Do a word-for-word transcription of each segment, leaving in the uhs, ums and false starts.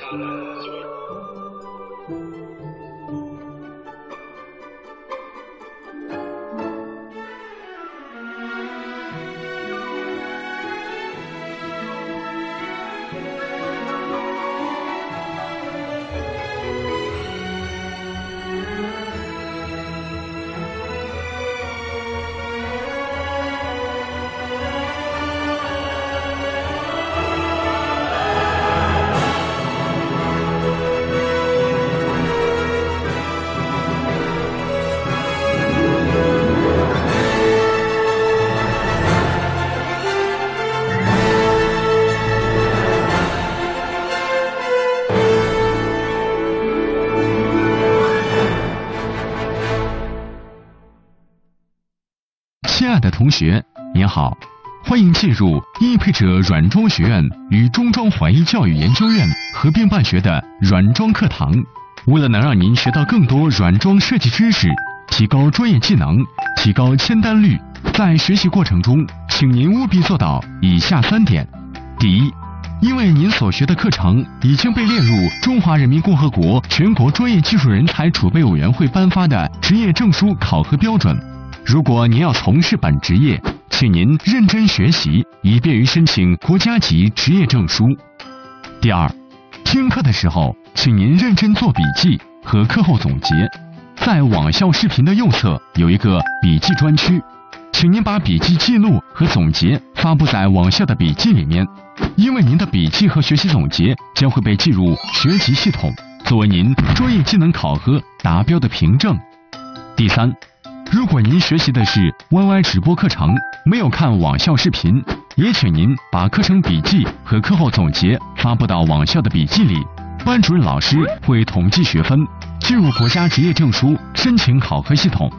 亲爱的同学，您好，欢迎进入易配者软装学院与中装华裔教育研究院合并办学的软装课堂。为了能让您学到更多软装设计知识，提高专业技能，提高签单率，在学习过程中，请您务必做到以下三点：第一，因为您所学的课程已经被列入中华人民共和国全国专业技术人才储备委员会颁发的职业证书考核标准。如果您要从事本职业，请您认真学习，以便于申请国家级职业证书。第二，听课的时候，请您认真做笔记和课后总结。在网校视频的右侧有一个笔记专区，请您把笔记记录和总结发布在网校的笔记里面，因为您的笔记和学习总结将会被记入学籍系统，作为您专业技能考核达标的凭证。第三，如果您学习的是 Y Y 直播课程，没有看网校视频，也请您把课程笔记和课后总结发布到网校的笔记里，班主任老师会统计学分，进入国家职业证书申请考核系统。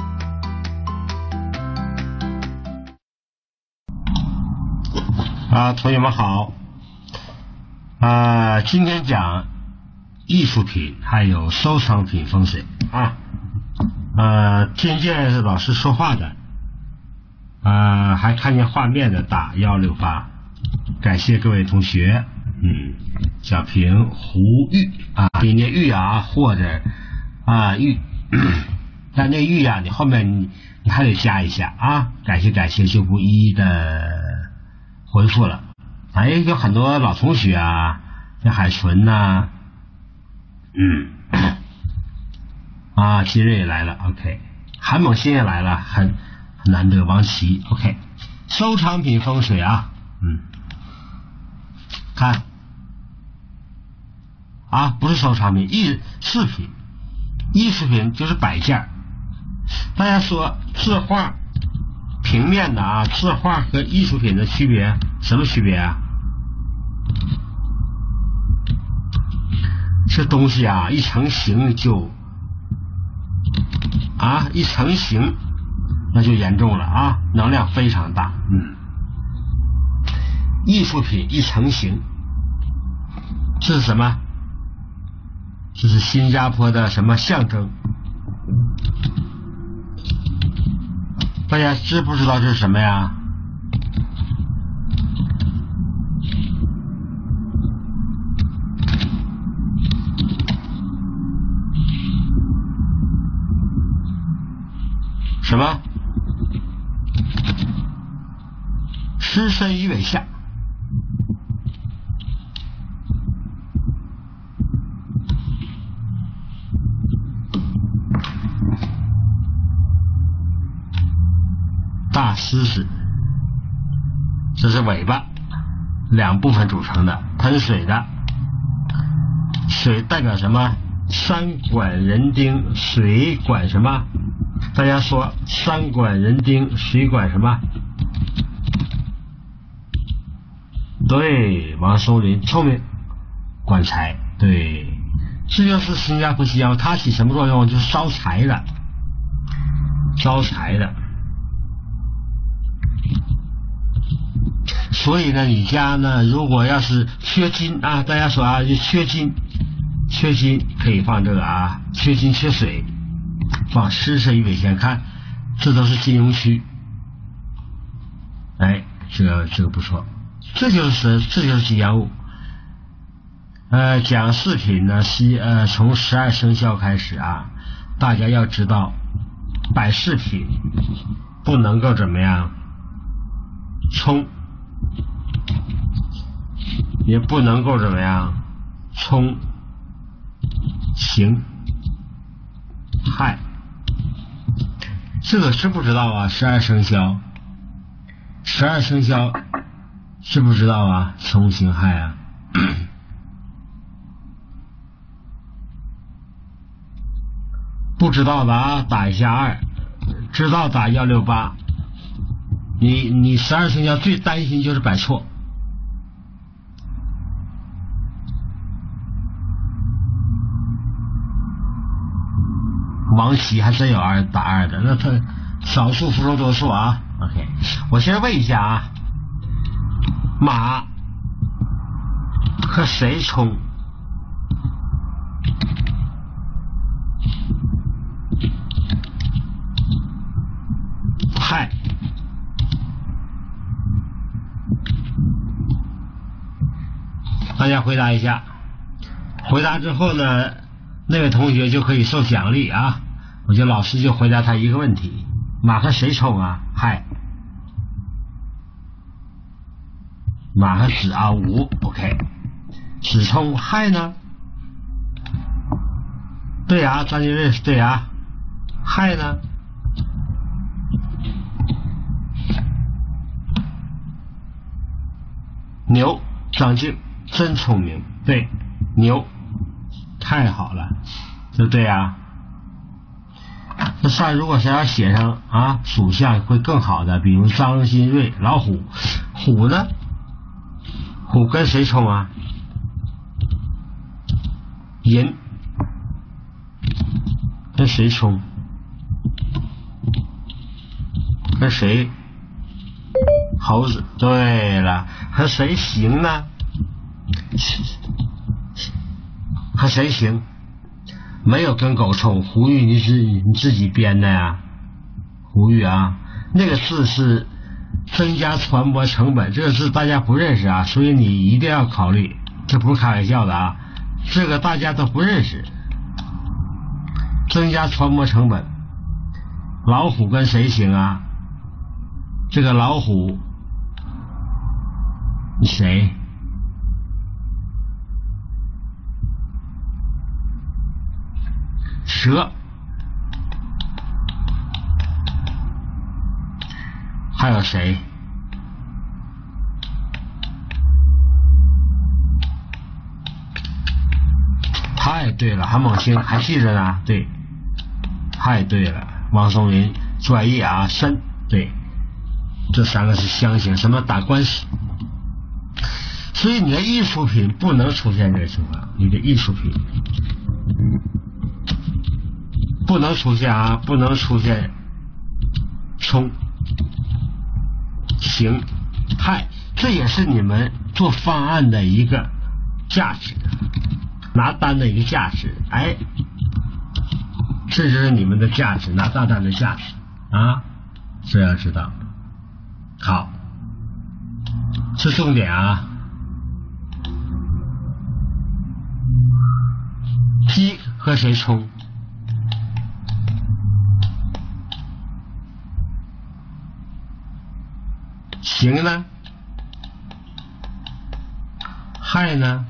啊，同学们好。啊，今天讲艺术品还有收藏品风水啊。呃，听见老师说话的，呃，还看见画面的打幺六八，感谢各位同学。嗯，小平胡玉啊，比那玉啊或者啊玉，但那玉啊，你后面你你还得加一下啊。感谢感谢，就不一一的回复了。哎，有很多老同学啊，像海纯呐、啊，嗯。啊，吉瑞也来了 ，OK， 韩猛新也来了，很很难得。王琦 ，OK， 收藏品风水啊，嗯，看啊，不是收藏品，艺饰品，艺术品就是摆件。大家说字画、平面的啊，字画和艺术品的区别，什么区别啊？这东西啊，一成型就。啊，一成型那就严重了啊，能量非常大。嗯，艺术品一成型，这是什么？这是新加坡的什么象征？大家知不知道这是什么呀？什么？狮身鱼尾下。大狮子，这是尾巴，两部分组成的，喷水的。水代表什么？山管人丁，水管什么？大家说山管人丁，水管什么？对，王松林聪明，管财。对，这就是新加坡西洋，它起什么作用？就是招财的，招财的。所以呢，你家呢，如果要是缺金啊，大家说啊，就缺金，缺金可以放这个啊，缺金缺水。放狮身鱼尾线，看，这都是金融区。哎，这个这个不错，这就是这就是吉祥物。 呃，讲饰品呢，是呃从十二生肖开始啊，大家要知道，摆饰品不能够怎么样冲，也不能够怎么样冲刑害，这个知不知道啊？十二生肖，十二生肖知不知道啊？冲刑害啊？不知道的啊，打一下二；知道打幺六八。你你十二生肖最担心就是摆错。王琦还真有二打二的，那他少数服从多数啊。OK， 我先问一下啊，马和谁冲？亥。大家回答一下，回答之后呢，那位同学就可以受奖励啊。我就老师就回答他一个问题：马和谁冲啊？亥。马和子啊，午。OK， 子冲亥呢？对啊，张金瑞对啊。亥呢？牛，张静真聪明，对，牛，太好了，对不对啊？这上如果是要写上啊属相会更好的，比如张新瑞，老虎，虎呢？虎跟谁冲啊？寅，跟谁冲？跟谁？猴子。对了，和谁行呢？和谁行？没有跟狗冲，胡玉你是你自己编的呀？胡玉啊，那个字是增加传播成本，这个字大家不认识啊，所以你一定要考虑，这不是开玩笑的啊，这个大家都不认识。增加传播成本，老虎跟谁行啊？这个老虎谁？蛇。还有谁？太对了，韩猛星还记着呢？对，太对了，王松林专业啊，申，对，这三个是相刑，什么打官司？所以你的艺术品不能出现这个情况，你的艺术品不能出现啊，不能出现冲刑害，这也是你们做方案的一个价值，拿单的一个价值，哎，这就是你们的价值，拿大单的价值啊，这要知道。好，这重点啊。鸡和谁冲？刑呢？害呢？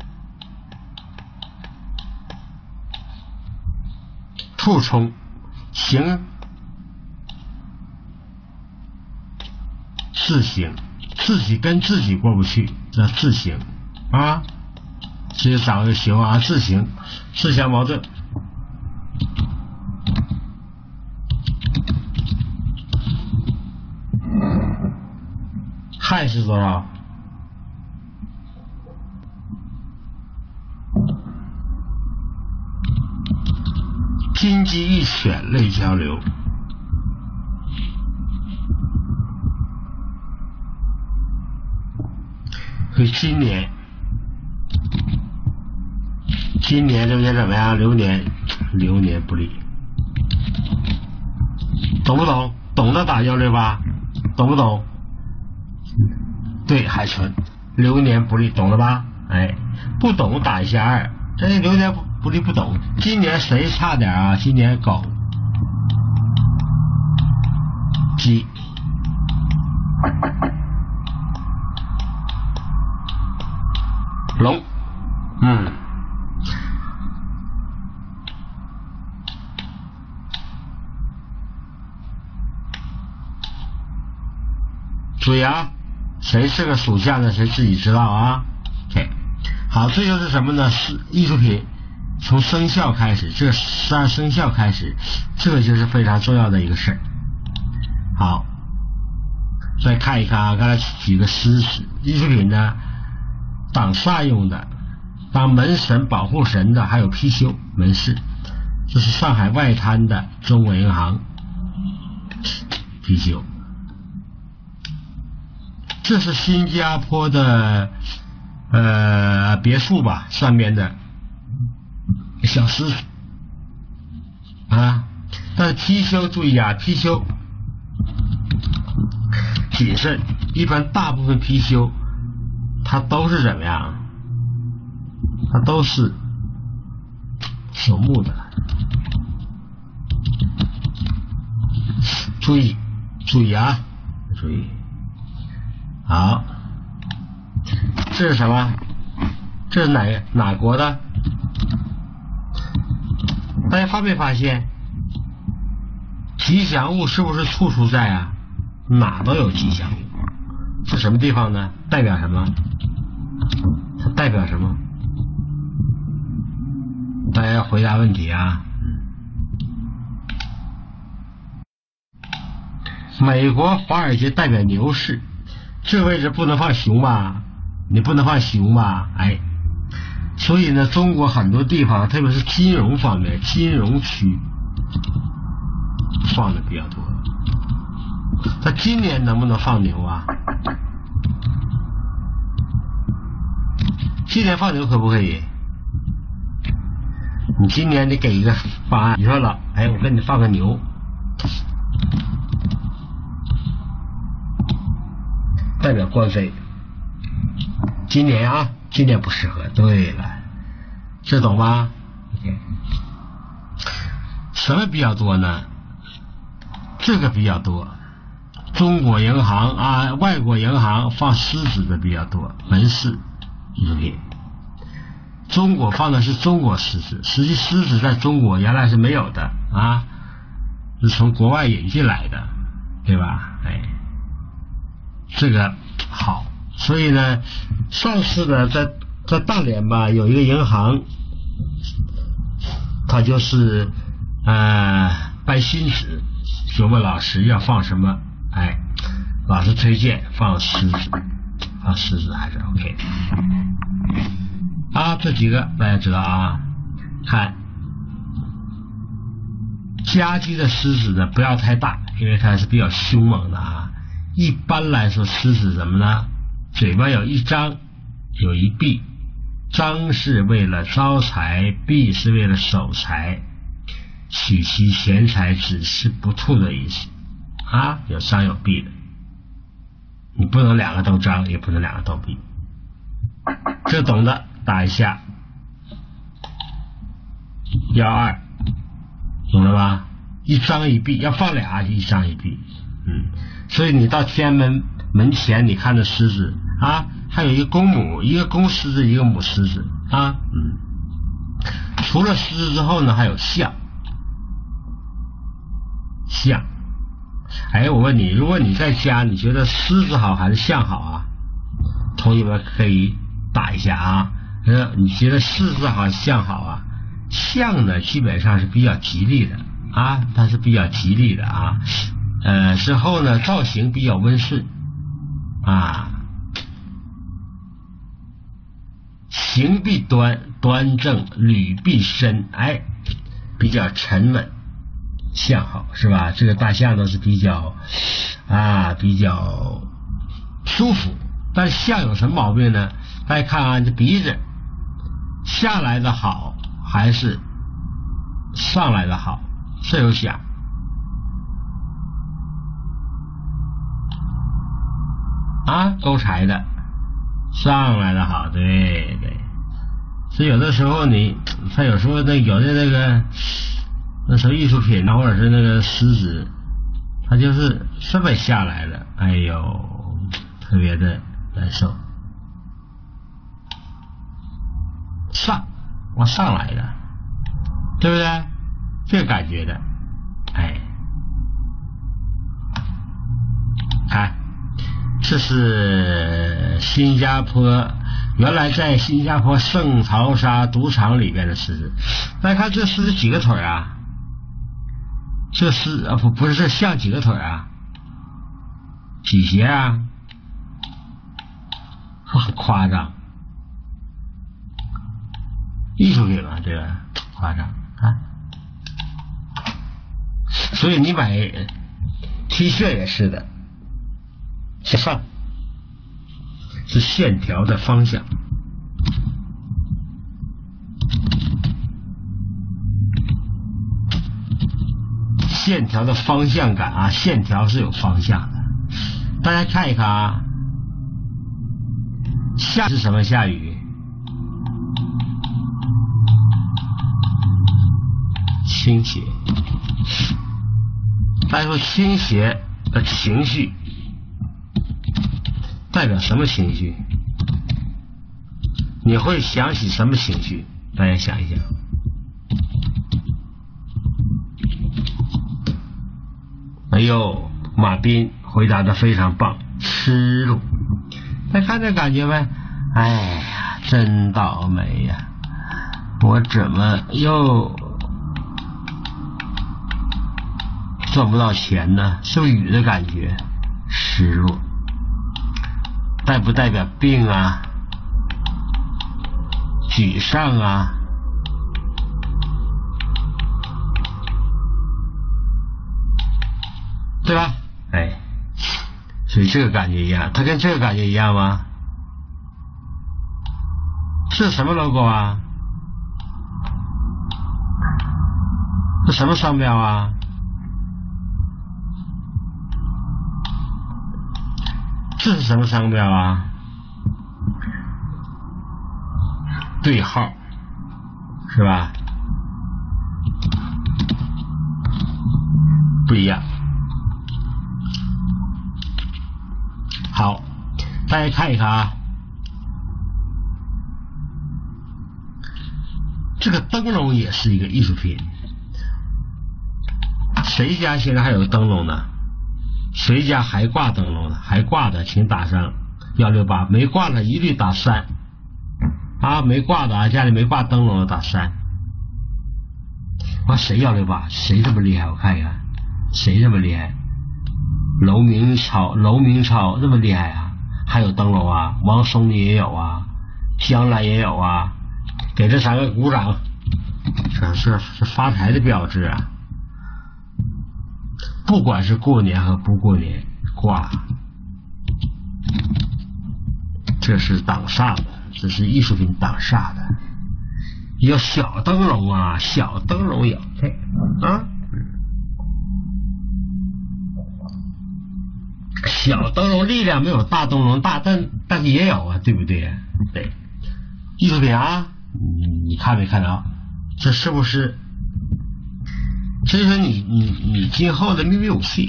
兔冲，刑自刑，自己跟自己过不去，叫自刑啊。这就找个刑啊，自刑，自相矛盾。害是多少？金鸡一犬泪交流。所以今年，今年这边怎么样？流年，流年不利，懂不懂？懂的打幺六八，懂不懂？对，海豚，流年不利，懂了吧？哎， 不懂打一下二，这留言不离不懂。今年谁差点啊？今年狗、鸡、龙，嗯，注意啊，谁是个属相的，谁自己知道啊。OK， 好，这就是什么呢？是艺术品，从生肖开始，这个十二生肖开始，这个就是非常重要的一个事儿。好，再看一看啊，刚才举个狮子，艺术品呢，挡煞用的，当门神、保护神的，还有貔貅门市。这是上海外滩的中国银行貔貅，这是新加坡的呃别墅吧，上面的小狮子啊。但是貔貅注意啊，貔貅谨慎，一般大部分貔貅它都是怎么样？它都是属木的。注意，注意啊，注意。好，这是什么？这是哪哪国的？大家发没发现，吉祥物是不是处处在啊？哪都有吉祥物。是什么地方呢？代表什么？它代表什么？大家要回答问题啊。美国华尔街代表牛市，这个位置不能放熊吧？你不能放熊吧？哎，所以呢，中国很多地方，特别是金融方面，金融区放的比较多。那今年能不能放牛啊？今年放牛可不可以？你今年得给一个方案。你说了，哎，我给你放个牛，代表官非。今年啊，今年不适合。对了，这懂吗 ？OK， 什么比较多呢？这个比较多。中国银行啊，外国银行放狮子的比较多，门市艺术品。中国放的是中国狮子，实际狮子在中国原来是没有的啊，是从国外引进来的，对吧？哎，这个好，所以呢，上次呢，在在大连吧，有一个银行，他就是呃办新址，就问老师要放什么，哎，老师推荐放狮子，放狮子还是 OK 啊，这几个大家知道啊。看家居的狮子呢，不要太大，因为它是比较凶猛的啊。一般来说，狮子怎么呢？嘴巴有一张，有一闭。张是为了招财，闭是为了守财，取其钱财，只是不吐的意思啊，有张有闭的。你不能两个都张，也不能两个都闭。这懂的打一下幺二，懂了吧？一张一闭，要放俩，一张一闭。嗯，所以你到天安门门前，你看着狮子啊，还有一个公母，一个公狮子，一个母狮子啊。嗯，除了狮子之后呢，还有象。象，哎，我问你，如果你在家，你觉得狮子好还是象好啊？同学们可以打一下啊。呃，你觉得狮子好象好啊？象呢，基本上是比较吉利的啊，它是比较吉利的啊。呃，之后呢，造型比较温顺啊，形必端端正，履必深，哎，比较沉稳，象好是吧？这个大象都是比较啊比较舒服，但是象有什么毛病呢？大家看啊，这鼻子下来的好还是上来的好？这有想啊，勾柴的上来的好，对对， 所以有的时候你，他有时候那有的那个那时候艺术品或者是那个石子，它就是这么下来了，哎呦，特别的难受。上，我上来了，对不对？这个感觉的，哎，看，这是新加坡。原来在新加坡圣淘沙赌场里边的狮子，大家看这狮子几个腿啊？这狮啊不不是这象几个腿啊？几节啊？很夸张，艺术品嘛，对吧？夸张啊！所以你买 T 恤也是的，是上。是线条的方向，线条的方向感啊，线条是有方向的。大家看一看啊，下是什么下雨？倾斜。大家说倾斜的情绪代表什么情绪？你会想起什么情绪？大家想一想。哎呦，马斌回答的非常棒，失落。大家看这感觉没？哎呀，真倒霉呀！我怎么又赚不到钱呢？是雨的感觉，失落。代不代表病啊？沮丧啊？对吧？哎，所以这个感觉一样，它跟这个感觉一样吗？是什么 logo 啊？是什么商标啊？这是什么商标啊？对号是吧？不一样。好，大家看一看啊，这个灯笼也是一个艺术品。谁家现在还有灯笼呢？谁家还挂灯笼呢？还挂的请打上幺六八，没挂的一律打三啊！没挂的啊，家里没挂灯笼的打三。啊，谁幺六八？谁这么厉害？我看一看，谁这么厉害？楼明超，楼明超这么厉害啊？还有灯笼啊？王松林也有啊，江南也有啊，给这三个鼓掌，这是是发财的标志啊！不管是过年和不过年挂，这是挡煞的，这是艺术品挡煞的。有小灯笼啊，小灯笼有这啊，小灯笼力量没有大灯笼大，但但是也有啊，对不对？对，艺术品啊，你你看没看到？这是不是？这就是你你你今后的秘密武器。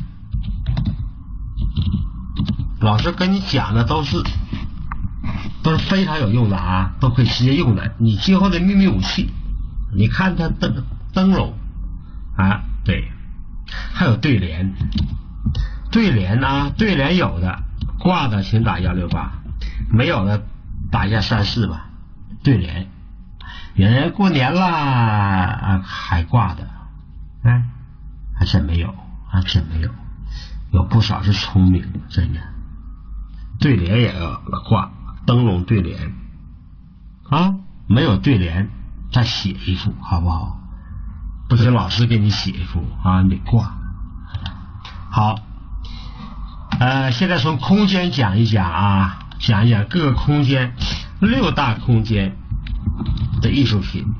老师跟你讲的都是都是非常有用的啊，都可以直接用的。你今后的秘密武器，你看它灯灯笼啊，对，还有对联，对联啊，对联有的挂的请打幺六八，没有的打一下三四吧。对联，有人过年啦啊还挂的。哎，还真没有，还真没有，有不少是聪明的，真的。对联也要挂，灯笼对联啊，没有对联再写一幅好不好？不是老师给你写一幅啊，你得挂。好，呃，现在从空间讲一讲啊，讲一讲各个空间六大空间的艺术品。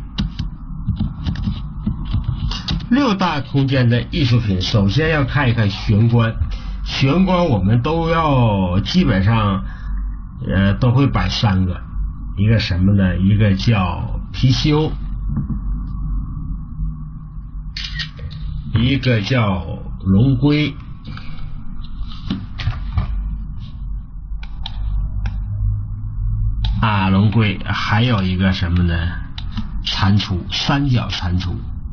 六大空间的艺术品，首先要看一看玄关。玄关我们都要基本上呃都会摆三个， 一个什么呢？一个叫貔貅，一个叫龙龟，啊，龙龟，还有一个什么呢？蟾蜍，三角蟾蜍，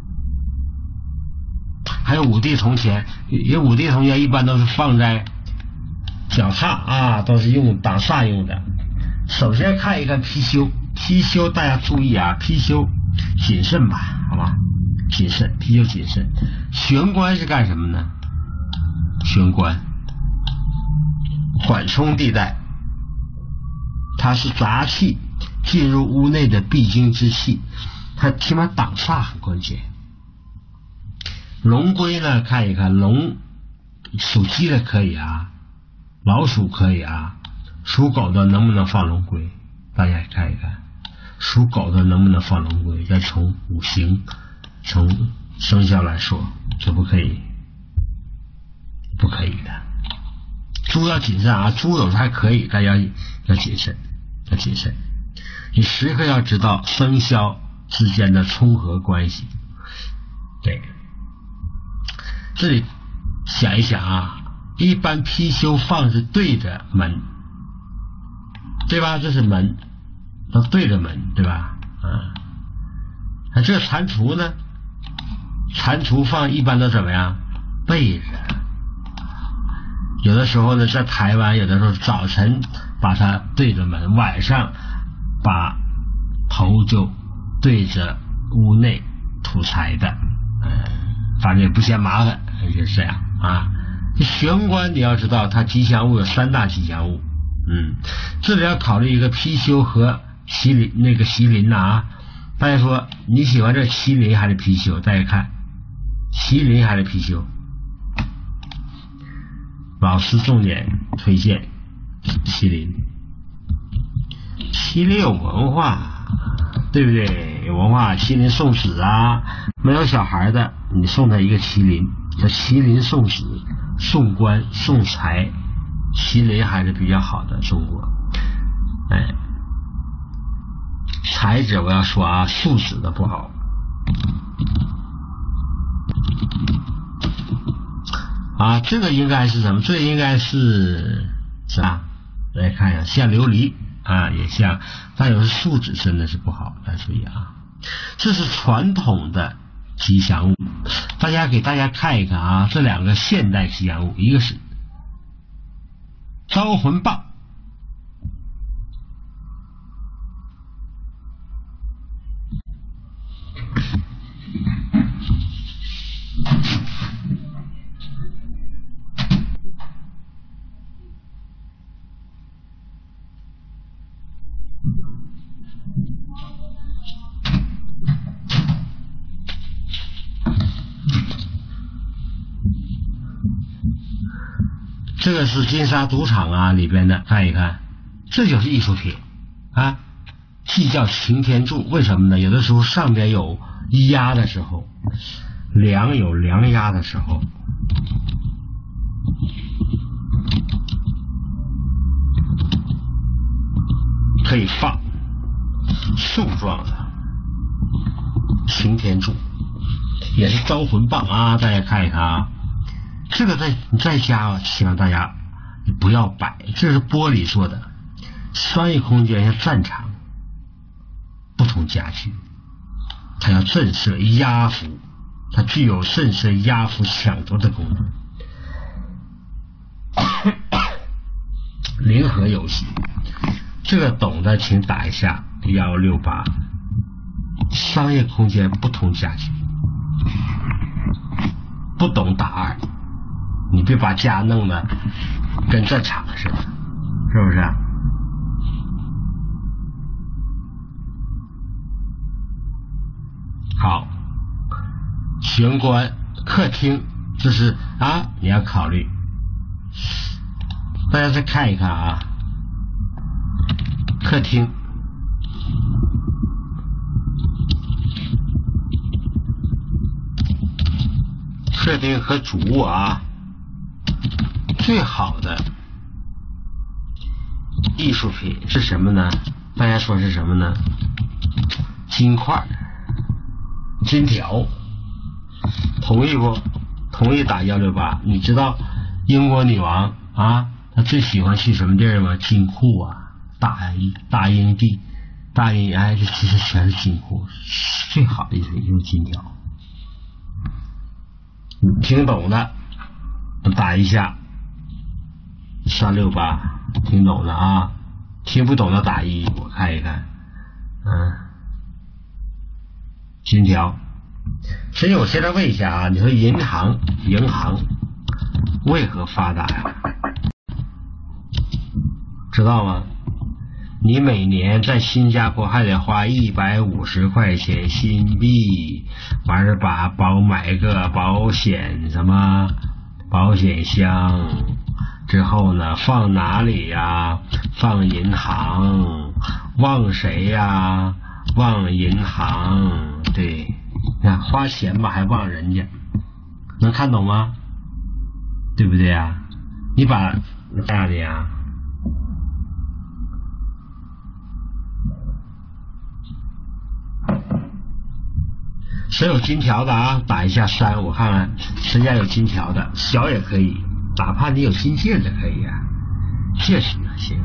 还有五帝铜钱。有五帝铜钱一般都是放在脚踏啊，都是用挡煞用的。首先看一看貔貅，貔貅大家注意啊，貔貅谨慎吧，好吧，谨慎，貔貅谨慎。玄关是干什么呢？玄关缓冲地带，它是杂气进入屋内的必经之气，它起码挡煞很关键。龙龟呢，看一看，龙属鸡的可以啊，老鼠可以啊，属狗的能不能放龙龟？大家看一看，属狗的能不能放龙龟？再从五行、从生肖来说，这不可以，不可以的。猪要谨慎啊，猪有时候还可以，但要要谨慎，要谨慎。你时刻要知道生肖之间的冲合关系。对，这里想一想啊，一般貔貅放是对着门，对吧？这是门，都对着门，对吧？啊，那这蟾蜍呢？蟾蜍放一般都怎么样？背着。有的时候呢，在台湾，有的时候早晨把它对着门，晚上把头就对着屋内吐财的，嗯，反正也不嫌麻烦，就是这样啊。玄关你要知道，它吉祥物有三大吉祥物，嗯，这里要考虑一个貔貅和麒麟，那个麒麟呐啊。大家说你喜欢这麒麟还是貔貅？大家看，麒麟还是貔貅？老师重点推荐麒麟，麒麟有文化，对不对？有文化，麒麟送子啊，没有小孩的，你送他一个麒麟，叫麒麟送子、送官、送财，麒麟还是比较好的。中国，哎，财子我要说啊，素子的不好。啊，这个应该是什么？这个应该是是吧？来看一下，像琉璃啊，也像，但有时素质真的是不好，大家注意啊。这是传统的吉祥物，大家给大家看一看啊，这两个现代吉祥物，一个是招魂棒，这个是金沙赌场啊里边的，看一看，这就是艺术品啊，既叫擎天柱，为什么呢？有的时候上边有压的时候，梁有梁压的时候，可以放树状的擎天柱，也是招魂棒啊，大家看一看啊。这个在你在家啊，希望大家不要摆，这是玻璃做的，商业空间像战场，不同家具，它要震慑压服，它具有震慑压服抢夺的功能。零和游戏，这个懂的请打一下幺六八。商业空间不同家具，不懂打二。你别把家弄得跟战场似的，是不是？好，玄关、客厅，这是啊，你要考虑。大家再看一看啊，客厅，客厅和主卧啊。最好的艺术品是什么呢？ 大家说是什么呢？金块、金条，同意不？同意打幺六八。你知道英国女王啊，她最喜欢去什么地儿吗？金库啊，大大英帝、大英，哎，这其实全是金库，最好的就是金条。你听懂的打一下三六八，听懂的啊，听不懂的打一，我看一看。嗯，金条。所以我现在问一下啊，你说银行银行为何发达呀？知道吗？你每年在新加坡还得花一百五十块钱新币，完事把保买个保险什么保险箱，之后呢放哪里呀？放银行，忘谁呀？忘银行，对，你看花钱吧还忘人家，能看懂吗？对不对啊？你把这样的呀。谁有金条的啊？打一下三，我看看谁家有金条的，小也可以，哪怕你有金戒指可以啊，戒指也行，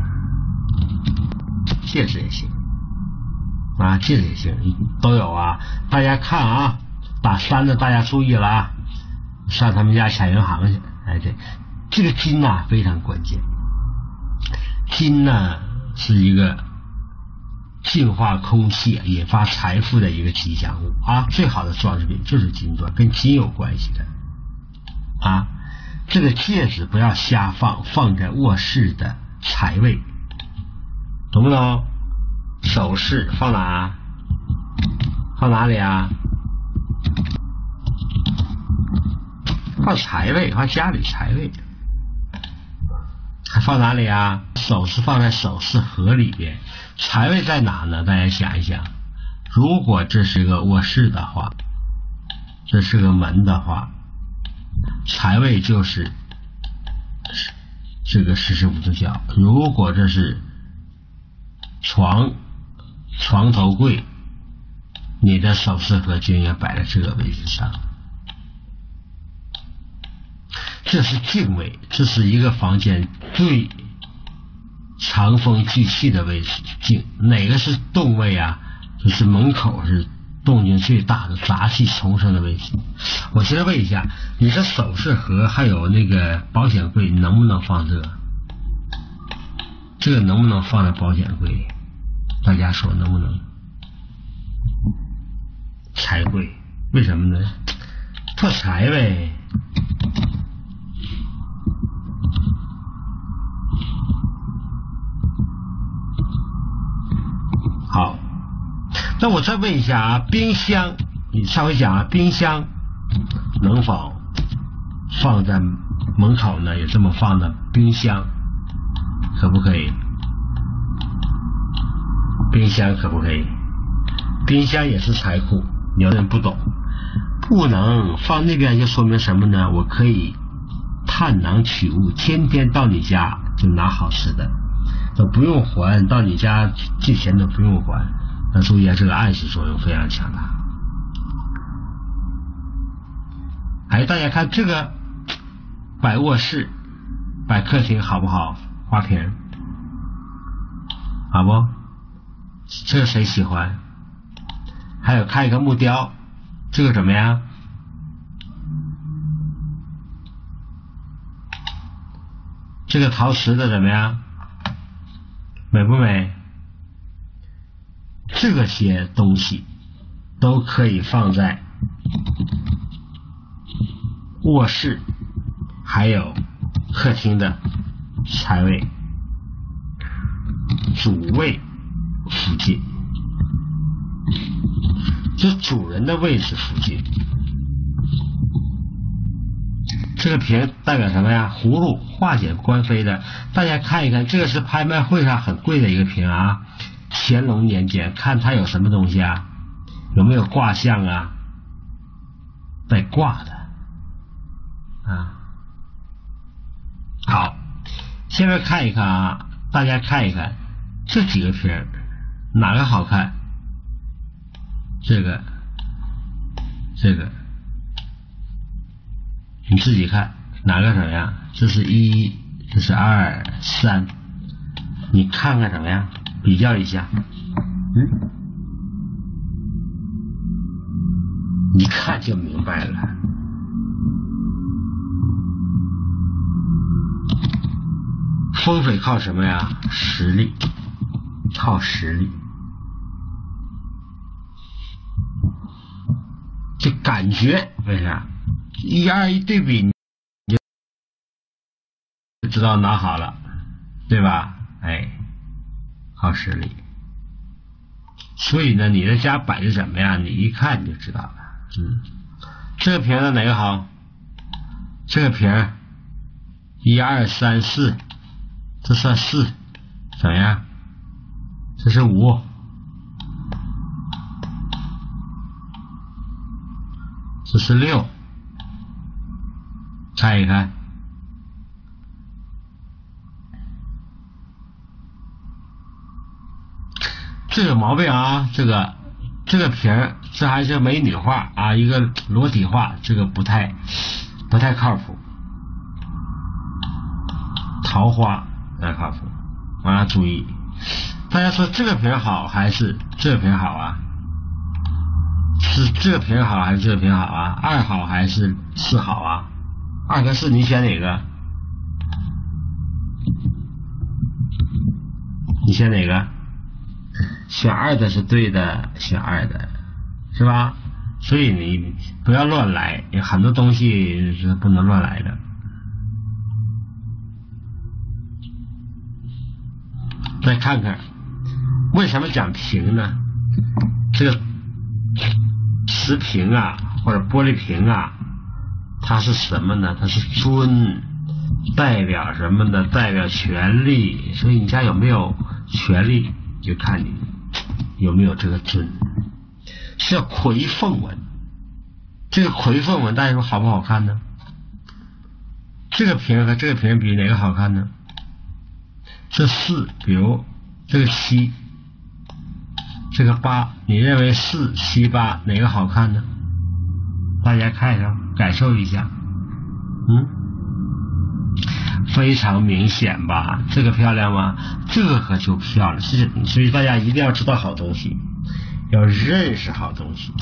戒指也行啊，戒指也行，都有啊。大家看啊，打三的大家注意了啊，上他们家抢银行去。哎，对，这个金呐、啊、非常关键，金呢是一个净化空气、引发财富的一个吉祥物啊！最好的装饰品就是金钻，跟金有关系的啊。这个戒指不要瞎放，放在卧室的财位，懂不懂？首饰放哪？放哪里啊？放财位，放家里财位。还放哪里啊？首饰放在首饰盒里边。财位在哪呢？大家想一想，如果这是个卧室的话，这是个门的话，财位就是这个四十五度角。如果这是床床头柜，你的首饰盒就应该摆在这个位置上。这是静位，这是一个房间最藏风聚气的位置。静，哪个是动位啊？就是门口是动静最大的、杂气丛生的位置。我现在问一下，你这首饰盒还有那个保险柜能不能放这个？这个能不能放在保险柜里？大家说能不能？财柜，为什么呢？破财呗。好，那我再问一下啊，冰箱，你上回讲啊，冰箱能否放在门口呢？有这么放的冰箱，可不可以？冰箱可不可以？冰箱也是财库，有人不懂，不能放那边就说明什么呢？我可以探囊取物，天天到你家就拿好吃的。都不用还，到你家借钱都不用还。那注意啊，这个暗示作用非常强大。哎，大家看这个摆卧室、摆客厅好不好？花瓶，好不？这个谁喜欢？还有看一个木雕，这个怎么样？这个陶瓷的怎么样？美不美？这些东西都可以放在卧室还有客厅的财位、主位附近，这主人的位置附近。这个瓶代表什么呀？葫芦，化解官非的。大家看一看，这个是拍卖会上很贵的一个瓶啊。乾隆年间，看它有什么东西啊？有没有卦象啊？带卦的啊。好，现在看一看啊，大家看一看这几个瓶， 哪个好看？这个，这个，你自己看哪个怎么样？这是一，这是二，三，你看看怎么样？比较一下，嗯，一看就明白了。风水靠什么呀？实力，靠实力。就感觉，为啥？一二一对比，你就知道哪好了，对吧？哎，靠实力。所以呢，你的家摆的怎么样，你一看你就知道了。嗯，这个瓶子哪个好？这个瓶，一二三四，这算四，怎么样？这是五。这是六，猜一看，这个毛病啊，这个这个瓶儿，这还是美女画啊，一个裸体画，这个不太不太靠谱。桃花不太靠谱啊，注意，大家说这个瓶好还是这个瓶好啊？是这个瓶好还是这个瓶好啊？二好还是四好啊？二和四你选哪个？你选哪个？选二的是对的，选二的是吧？所以你不要乱来，有很多东西是不能乱来的。再看看为什么讲瓶呢？这个瓷瓶啊，或者玻璃瓶啊，它是什么呢？它是尊，代表什么呢？代表权力。所以你家有没有权力，就看你有没有这个尊。是叫魁凤纹，这个魁凤纹大家说好不好看呢？这个瓶和这个瓶比哪个好看呢？这四，比如这个七，这个八，你认为四七八哪个好看呢？大家看一下，感受一下，嗯，非常明显吧？这个漂亮吗？这个可就漂亮。是，所以大家一定要知道好东西，要认识好东西，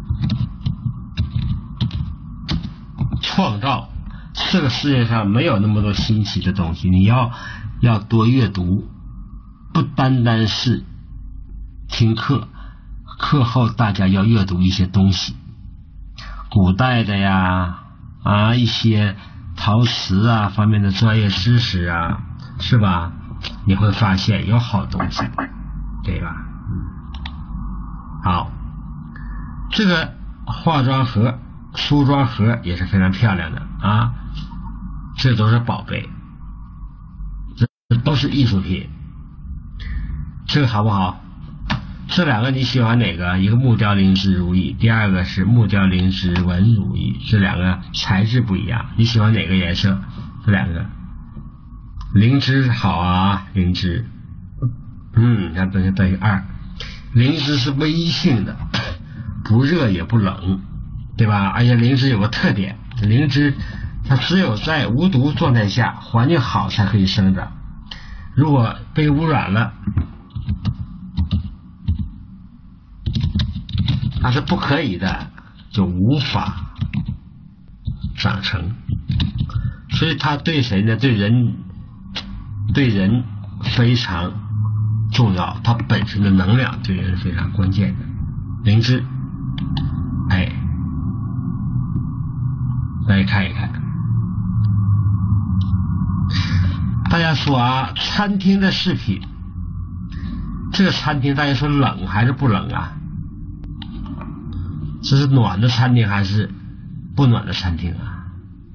创造这个世界上没有那么多新奇的东西，你要要多阅读，不单单是听课，课后大家要阅读一些东西，古代的呀啊一些陶瓷啊方面的专业知识啊，是吧？你会发现有好东西，对吧？好，这个化妆盒、梳妆盒也是非常漂亮的啊，这都是宝贝，这都是艺术品。这个好不好？这两个你喜欢哪个？一个木雕灵芝如意，第二个是木雕灵芝纹如意，这两个材质不一样，你喜欢哪个颜色？这两个灵芝好啊，灵芝，嗯，看等于等于二，灵芝是微性的，不热也不冷，对吧？而且灵芝有个特点，灵芝它只有在无毒状态下，环境好才可以生长，如果被污染了，它是不可以的，就无法长成。所以它对谁呢？对人，对人非常重要，它本身的能量对人是非常关键的。灵芝，哎，来看一看。大家说啊，餐厅的饰品，这个餐厅大家说冷还是不冷啊？这是暖的餐厅还是不暖的餐厅啊？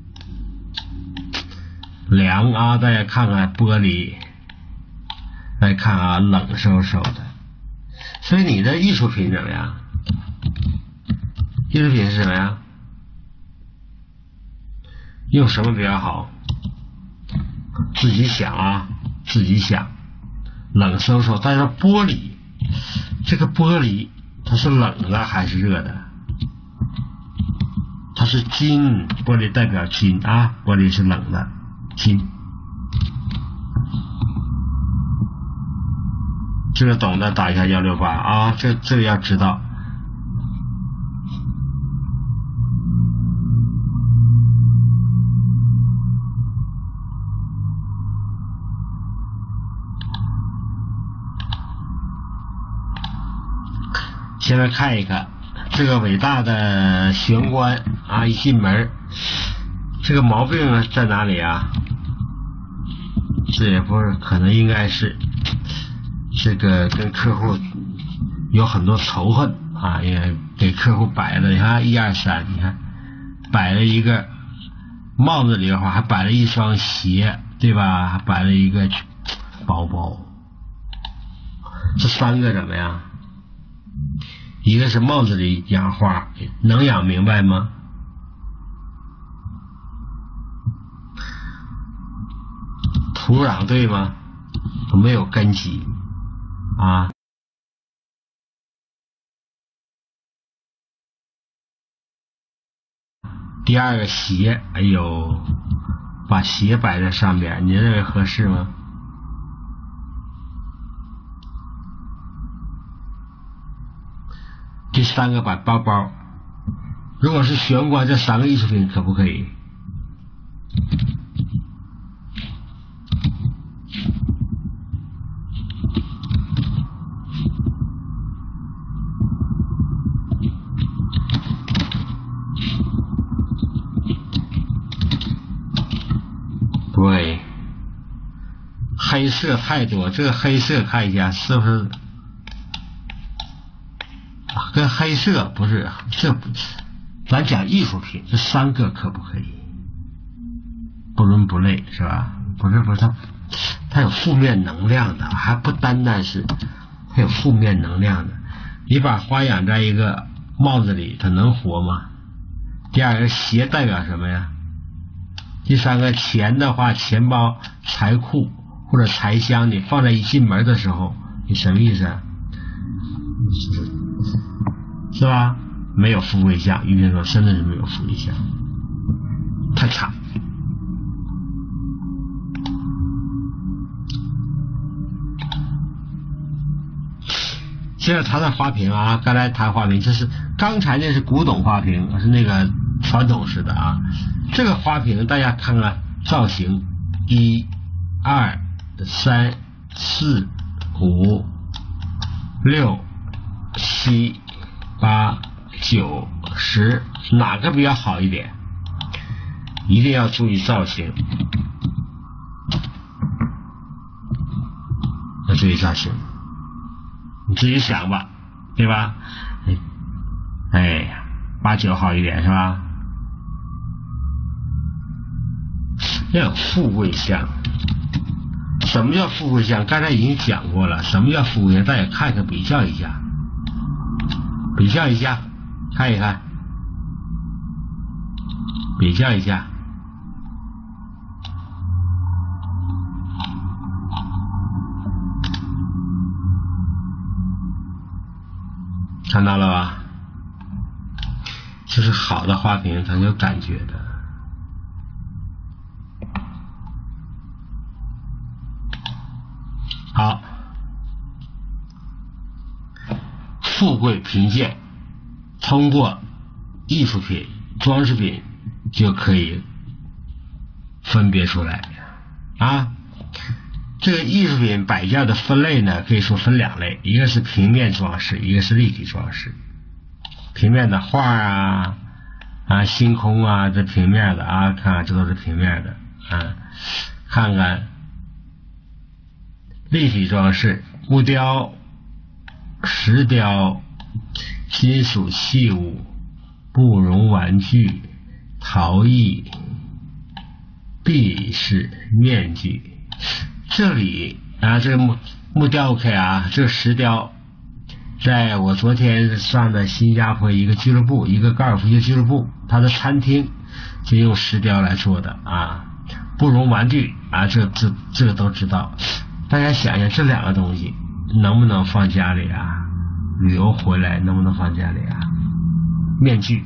凉啊，大家看看玻璃，来看啊，冷飕飕的。所以你的艺术品怎么样？艺术品是什么呀？用什么比较好？自己想啊，自己想。冷飕飕，但是玻璃这个玻璃它是冷的还是热的？它是金，玻璃代表金啊，玻璃是冷的，金。这个懂的打一下幺六八啊，这这个要知道。现在看一看这个伟大的玄关啊，一进门，这个毛病在哪里啊？这也不是，可能应该是这个跟客户有很多仇恨啊，也给客户摆了，你看一二三，你看摆了一个帽子里的话，还摆了一双鞋，对吧？还摆了一个包包，这三个怎么样？一个是帽子里养花，能养明白吗？土壤对吗？没有根基啊。第二个鞋，哎呦，把鞋摆在上面，你认为合适吗？第三个摆包包，如果是玄关，这三个艺术品可不可以？对，黑色太多，这个黑色看一下是不是？跟黑色不是，这不，咱讲艺术品，这三个可不可以？不伦不类是吧？不是不是，它它有负面能量的，还不单单是它有负面能量的。你把花养在一个帽子里，它能活吗？第二个鞋代表什么呀？第三个钱的话，钱包、财库或者财箱，你放在一进门的时候，你什么意思啊？是吧？没有富贵相，于平说真的是没有富贵相，太惨。现在谈谈花瓶啊，刚才谈花瓶，这是刚才那是古董花瓶，是那个传统式的啊。这个花瓶大家看看造型，一、二、三、四、五、六、七、八、九、十，哪个比较好一点？一定要注意造型，要注意造型，你自己想吧，对吧？哎，八九好一点是吧？要有富贵相。什么叫富贵相？刚才已经讲过了。什么叫富贵相？大家看看，比较一下，比较一下，看一看，比较一下。看到了吧？这是好的花瓶，它有感觉的。好，富贵贫贱，通过艺术品、装饰品就可以分别出来啊。这个艺术品摆件的分类呢，可以说分两类，一个是平面装饰，一个是立体装饰。平面的画啊啊星空啊，这平面的啊，看看这都是平面的啊。看看立体装饰，木雕、石雕、金属器物、布绒玩具、陶艺、壁饰、面具。这里啊，这个木木雕 OK 啊，这个石雕，在我昨天上的新加坡一个俱乐部，一个高尔夫球俱乐部，它的餐厅就用石雕来做的啊。布绒玩具啊，这这这个都知道。大家想一下，这两个东西能不能放家里啊？旅游回来能不能放家里啊？面具。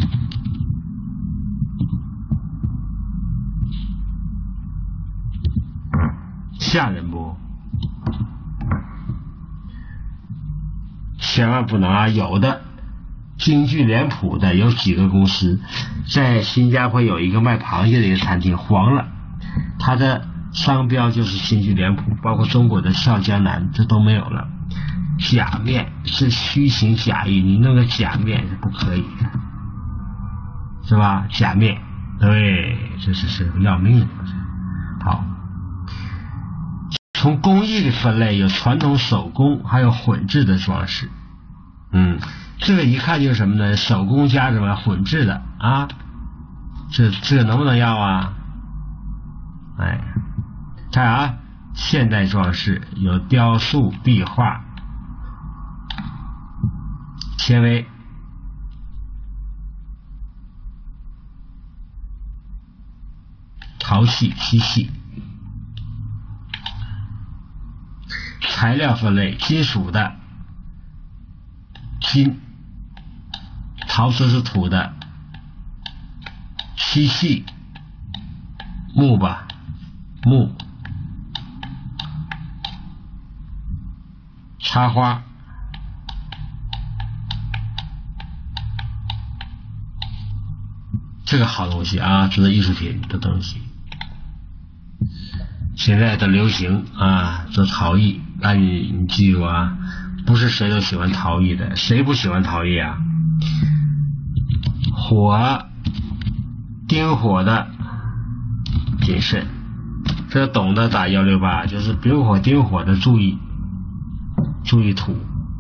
嗯，吓人不？千万不能啊！有的京剧脸谱的有几个公司，在新加坡有一个卖螃蟹的一个餐厅黄了，它的商标就是京剧脸谱，包括中国的笑江南这都没有了。假面是虚情假意，你弄个假面是不可以的，是吧？假面，对，这是是要命的。好，从工艺的分类有传统手工，还有混制的装饰。嗯，这个一看就是什么呢？手工加什么混制的啊？这这个能不能要啊？哎，看啊，现代装饰有雕塑、壁画、纤维、陶器、漆器。材料分类，金属的。金，陶瓷是土的，漆器，木吧，木，插花，这个好东西啊，这是艺术品的东西。现在的流行啊，做陶艺，那你你记住啊。不是谁都喜欢陶艺的，谁不喜欢陶艺啊？火丁火的谨慎，这懂得打幺六八，就是丙火丁火的注意，注意土。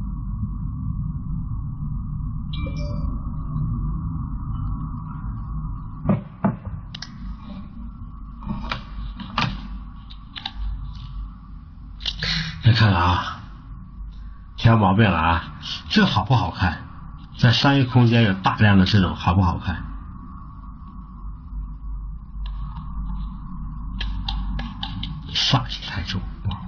来看看啊。挑毛病了啊！这好不好看？在商业空间有大量的这种，好不好看？煞气太重，不好。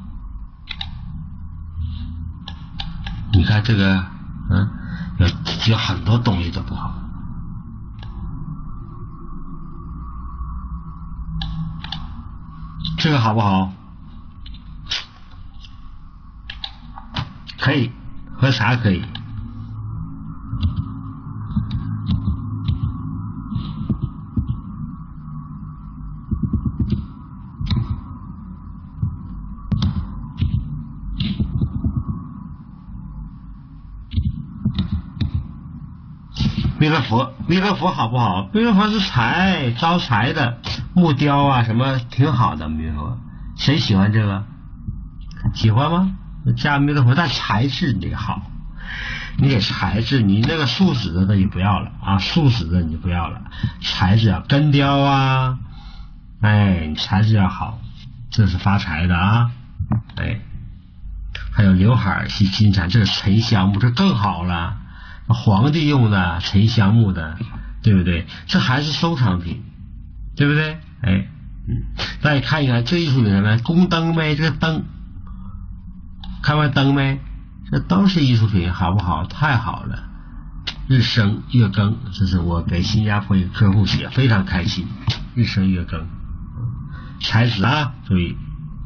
你看这个，嗯，有有很多东西都不好。这个好不好？可以，喝茶可以。弥勒佛，弥勒佛好不好？弥勒佛是财，招财的，木雕啊什么挺好的。弥勒佛，谁喜欢这个？喜欢吗？加弥勒佛，但材质你得好，你得材质，你那个树脂的那就不要了啊，树脂的你就不要了，材质要根雕啊，哎，材质要好，这是发财的啊，哎，还有刘海系金蝉，这是沉香木，这更好了，皇帝用的沉香木的，对不对？这还是收藏品，对不对？哎，嗯，大家看一看这艺术品什么？宫灯呗，这个灯。看完灯没？这都是艺术品，好不好？太好了！日升月更，这是我给新加坡一个客户写，非常开心。日升月更，材质啊，注意。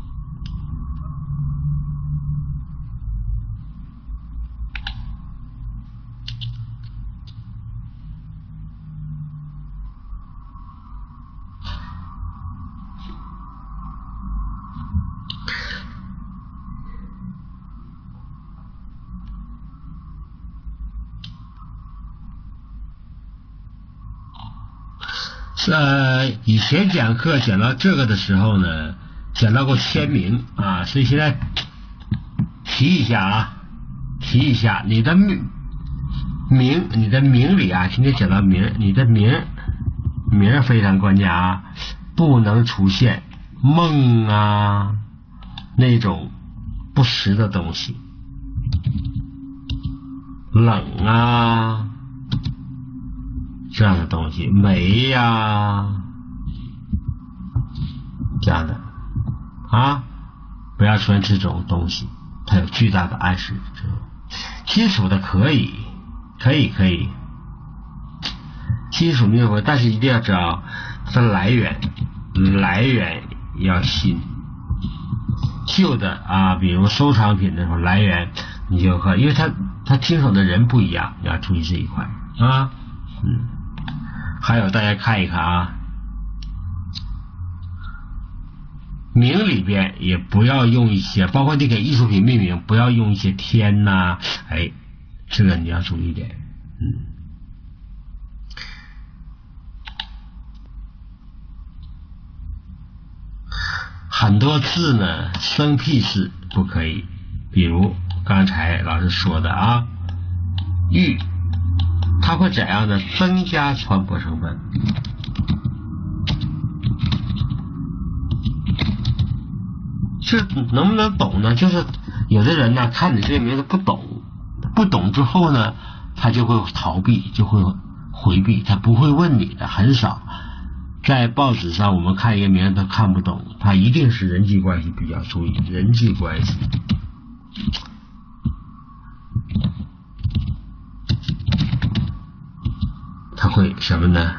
呃，以前讲课讲到这个的时候呢，讲到过签名啊，所以现在提一下啊，提一下你的名，你的名里啊，今天讲到名，你的名名非常关键啊，不能出现梦啊那种不实的东西，冷啊。这样的东西，煤呀、啊，这样的啊，不要出现这种东西， 它有巨大的暗示作用。金属的可以，可以，可以，金属灭火，但是一定要知道它的来源，来源要新。旧的啊，比如收藏品的时候来源，你就可，因为它它经手的人不一样，你要注意这一块啊。嗯，还有大家看一看啊，名里边也不要用一些，包括你给艺术品命名，不要用一些天呐、啊，哎，这个你要注意点，嗯。很多字呢，生僻字不可以，比如刚才老师说的啊，玉，它会怎样呢？增加传播成本。这能不能懂呢？就是有的人呢，看你这个名字不懂，不懂之后呢，他就会逃避，就会回避，他不会问你的，很少。在报纸上我们看一个名字他看不懂，他一定是人际关系比较注意，人际关系。他会什么呢？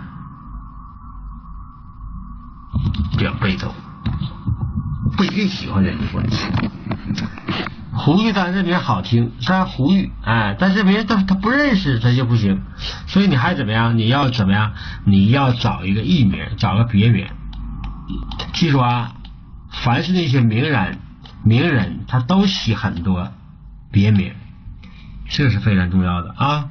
比较被动，不一定喜欢人际关系。胡玉丹这名好听，他胡玉，哎，但是别人他他不认识他就不行，所以你还怎么样？你要怎么样？你要找一个艺名，找个别名。记住啊，凡是那些名人，名人他都起很多别名，这是非常重要的啊。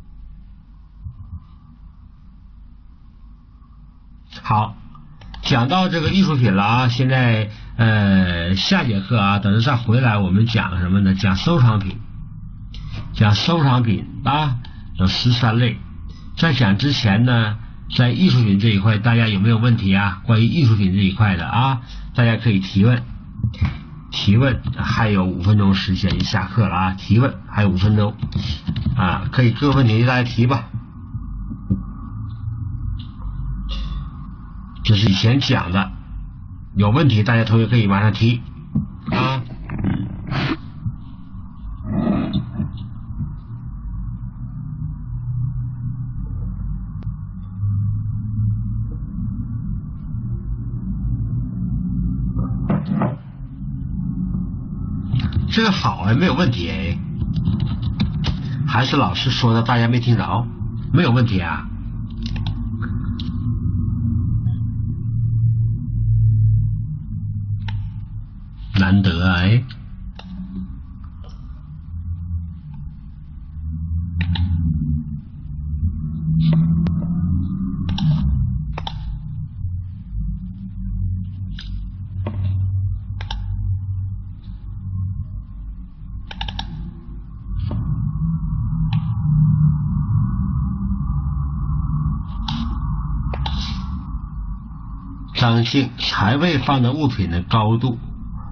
好，讲到这个艺术品了啊，现在呃下节课啊，等着再回来我们讲什么呢？讲收藏品，讲收藏品啊，有十三类。在讲之前呢，在艺术品这一块，大家有没有问题啊？关于艺术品这一块的啊，大家可以提问，提问，还有五分钟时间就下课了啊，提问还有五分钟啊，可以各个问题大家提吧。这是以前讲的，有问题大家同学可以马上提啊。这个好哎，没有问题哎，还是老师说的大家没听着，没有问题啊。难得哎，张静，财位放的物品的高度。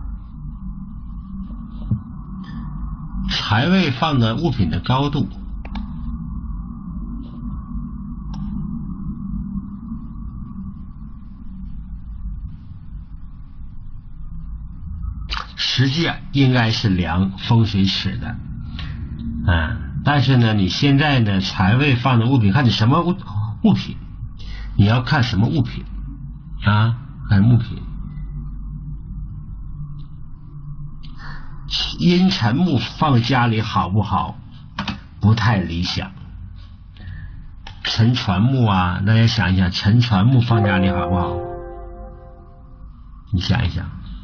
财位放的物品的高度，实际应该是量风水尺的，嗯，但是呢，你现在呢，财位放的物品，看你什么物物品，你要看什么物品啊？看物品。阴沉木放家里好不好？不太理想。沉船木啊，大家想一想，沉船木放家里好不好？你想一想，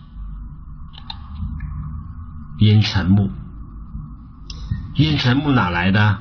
阴沉木，阴沉木哪来的？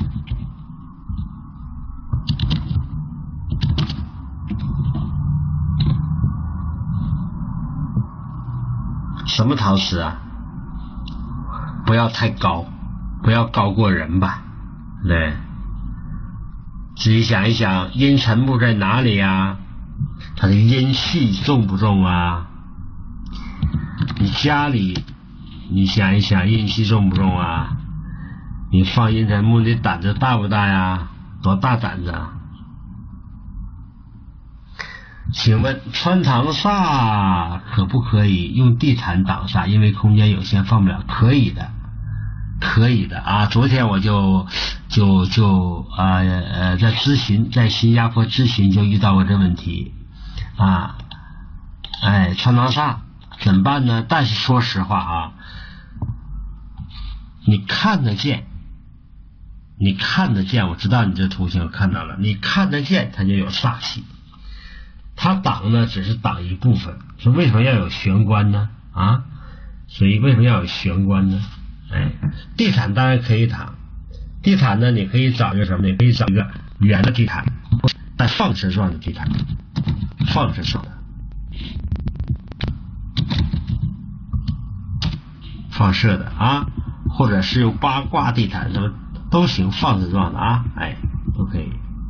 什么陶瓷啊？不要太高，不要高过人吧，对。仔细想一想，阴沉木在哪里啊？它的阴气重不重啊？你家里，你想一想，阴气重不重啊？你放阴沉木，你胆子大不大呀？多大胆子啊？ 请问穿堂煞可不可以用地毯挡煞？因为空间有限放不了。可以的，可以的啊！昨天我就就就啊呃在咨询，在新加坡咨询就遇到过这问题啊，哎，穿堂煞怎么办呢？但是说实话啊，你看得见，你看得见，我知道你这图形我看到了，你看得见它就有煞气。它挡呢只是挡一部分，说为什么要有玄关呢？啊，所以为什么要有玄关呢？哎，地毯当然可以挡，地毯呢你可以找一个什么？你可以找一个圆的地毯，带放射状的地毯，放射状的，放射的啊，或者是用八卦地毯什么都行，放射状的啊，哎，都可以。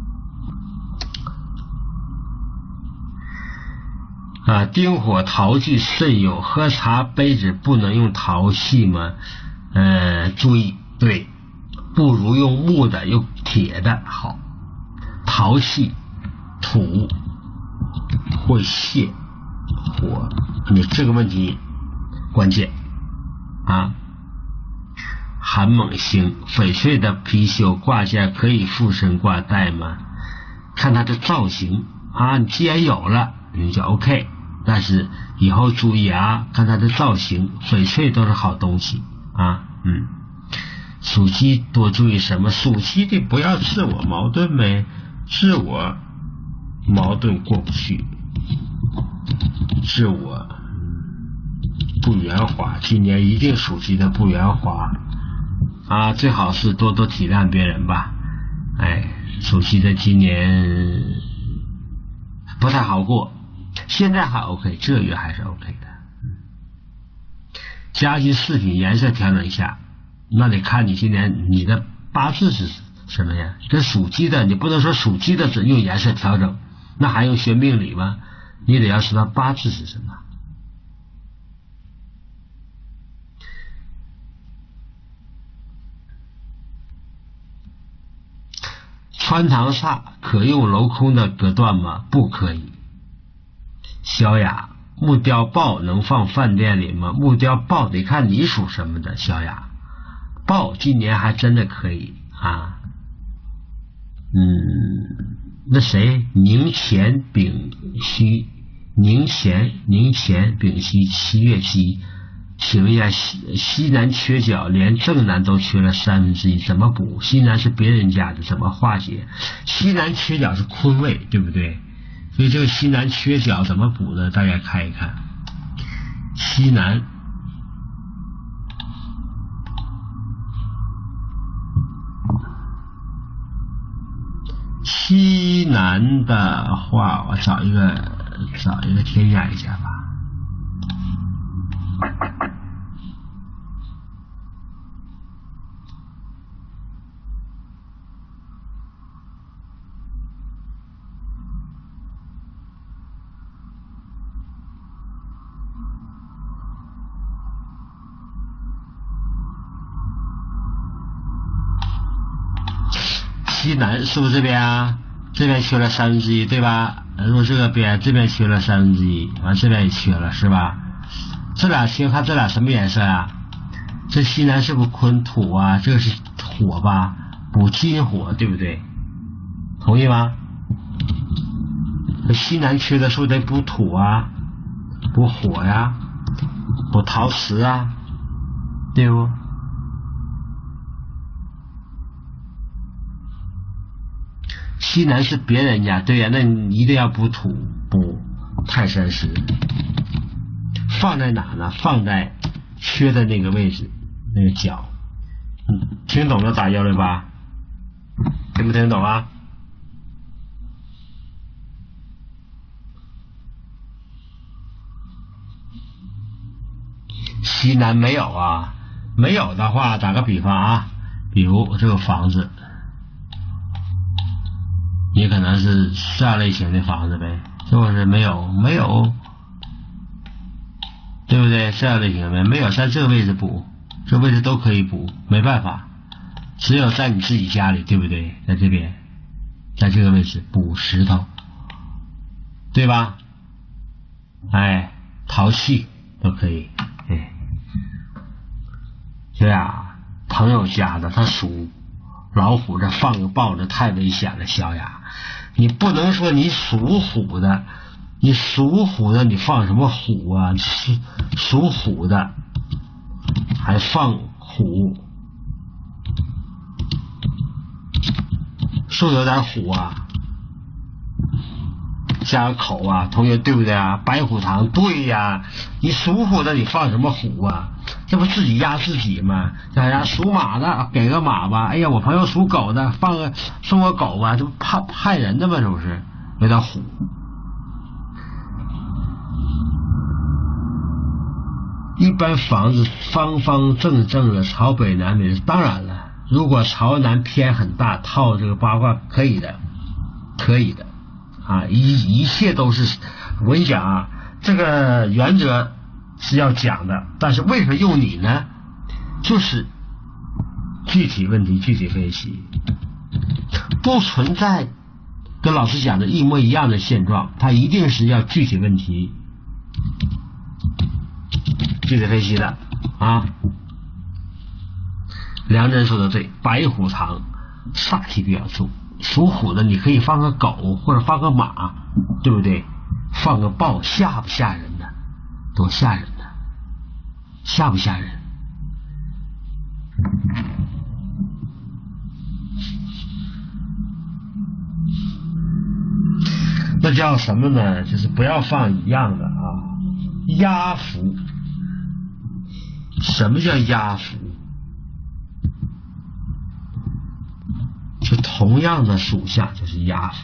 啊，丁火陶具慎用，喝茶杯子不能用陶器吗？呃，注意，对，不如用木的，用铁的好。陶器土会泄火，你这个问题关键啊。寒猛星，翡翠的貔貅挂件可以附身挂带吗？看它的造型啊，你既然有了，你就 OK。但是以后注意啊，看它的造型，翡翠都是好东西啊。嗯，属鸡多注意什么？属鸡的不要自我矛盾呗，自我矛盾过不去，自我不圆滑，今年一定属鸡的不圆滑啊，最好是多多体谅别人吧。哎，属鸡的今年不太好过。现在还 OK， 这个月还是 OK 的。家居饰品颜色调整一下，那得看你今年你的八字是什么呀？这属鸡的，你不能说属鸡的只用颜色调整，那还用学命理吗？你得要知道八字是什么。穿堂煞可用镂空的隔断吗？不可以。小雅，木雕豹能放饭店里吗？木雕豹得看你属什么的。小雅，豹今年还真的可以啊。嗯，那谁，宁乾丙戌，宁乾宁乾丙戌七月鸡，请问一下，西西南缺角，连正南都缺了三分之一，怎么补？西南是别人家的，怎么化解？西南缺角是坤位，对不对？所以这个西南缺角怎么补呢？大家看一看，西南西南的话，我找一个找一个添加一下吧。西南是不是这边啊？这边缺了三分之一，对吧？如果这个边这边缺了三分之一，完这边也缺了，是吧？这俩缺，看这俩什么颜色啊？这西南是不是坤土啊？这个是火吧？补金火，对不对？同意吗？这西南缺的是不是得补土啊？补火呀？补陶瓷啊？对不？西南是别人家，对呀，那你一定要补土，补泰山石，放在哪呢？放在缺的那个位置，那个角。嗯，听懂了打幺六八，听不听懂啊？西南没有啊，没有的话，打个比方啊，比如这个房子。也可能是这样类型的房子呗，是不是？没有没有，对不对？这样类型的没有，在这个位置补，这位置都可以补，没办法，只有在你自己家里，对不对？在这边，在这个位置补石头， 对吧？哎，淘气都可以。哎，对啊，朋友家的他属老虎，这放个豹子太危险了，小雅，你不能说你属虎的，你属虎的你放什么虎啊？属属虎的还放虎，是不是有点虎啊？加个口啊，同学对不对啊？白虎堂对呀，你属虎的你放什么虎啊？这不自己压自己吗？哎呀，属马的给个马吧，哎呀，我朋友属狗的放个送个狗吧，这不怕害人的吗？是不是？有点虎。一般房子方方正正的朝北南北，当然了，如果朝南偏很大，套这个八卦可以的，可以的。啊，一一切都是，我跟你讲啊，这个原则是要讲的，但是为什么用你呢？就是具体问题具体分析，不存在跟老师讲的一模一样的现状，它一定是要具体问题具体分析的啊。梁真说的对，白虎堂煞气比较重。属虎的你可以放个狗或者放个马，对不对？放个豹吓不吓人呢？多吓人呢！吓不吓人？那叫什么呢？就是不要放一样的啊。压符，什么叫压符？就同样的属相就是压符。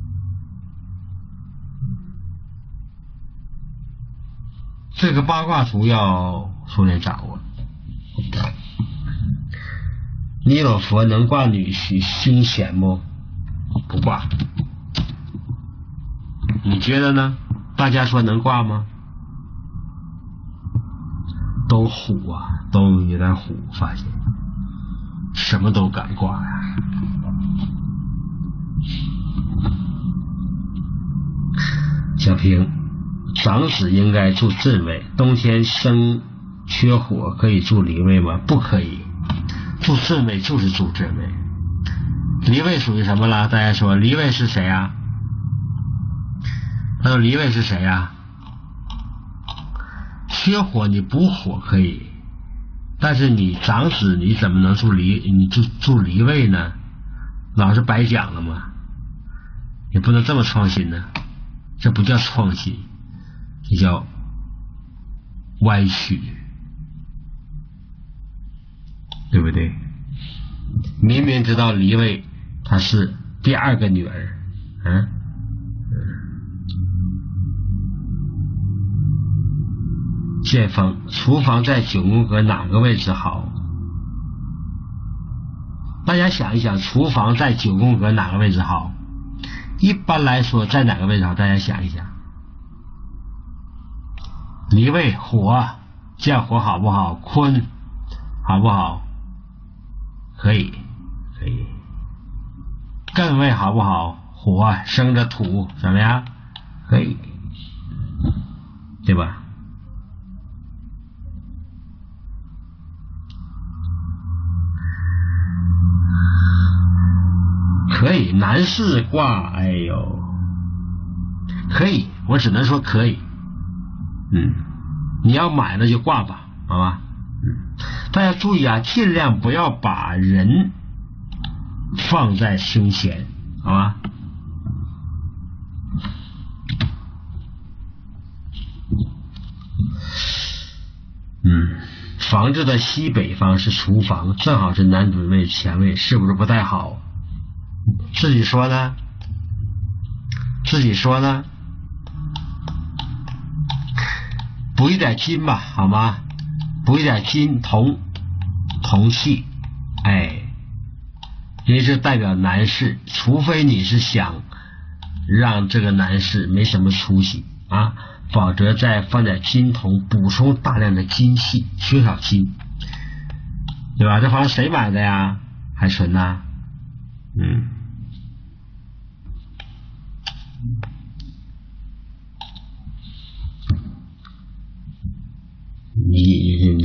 这个八卦图要熟练掌握。弥勒佛能挂女婿胸前不？不挂。你觉得呢？大家说能挂吗？都虎啊，都有点虎，发现什么都敢挂呀。小平，长子应该住正位，冬天生缺火可以住离位吗？不可以，住正位就是住正位。离位属于什么了？大家说离位是谁啊？他说离位是谁啊？缺火你补火可以，但是你长子你怎么能住离你住住离位呢？老师白讲了吗？你不能这么创新呢，这不叫创新，这叫歪曲，对不对？明明知道离位她是第二个女儿，嗯。建峰，厨房在九宫格哪个位置好？大家想一想，厨房在九宫格哪个位置好？一般来说，在哪个位置好？大家想一想。离位火，见火好不好？坤好不好？可以，可以。艮位好不好？火生着土，怎么样？可以，对吧？可以，男士挂，哎呦，可以，我只能说可以。嗯，你要买了就挂吧，好吧？嗯，大家注意啊，尽量不要把人放在胸前，好吧？嗯，房子的西北方是厨房，正好是男主位前位，是不是不太好？自己说呢？自己说呢？补一点金吧，好吗？补一点金铜铜器，哎，因为这代表男士，除非你是想让这个男士没什么出息啊，否则再放点金铜，补充大量的金气，缺少金，对吧？这房子谁买的呀？海纯呐，嗯。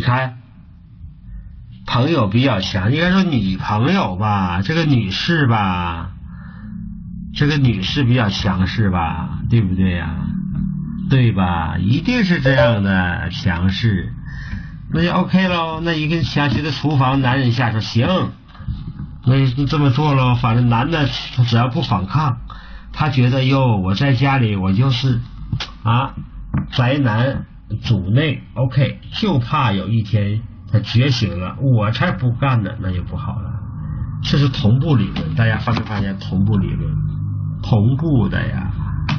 看朋友比较强，应该说女朋友吧，这个女士吧，这个女士比较强势吧，对不对呀？对吧？一定是这样的强势，那就 OK 喽。那一个强势的厨房，男人下手行，那就这么做喽。反正男的他只要不反抗，他觉得哟，我在家里我就是啊宅男主内 OK， 就怕有一天他觉醒了，我才不干呢，那就不好了。这是同步理论，大家发没发现同步理论？同步的呀。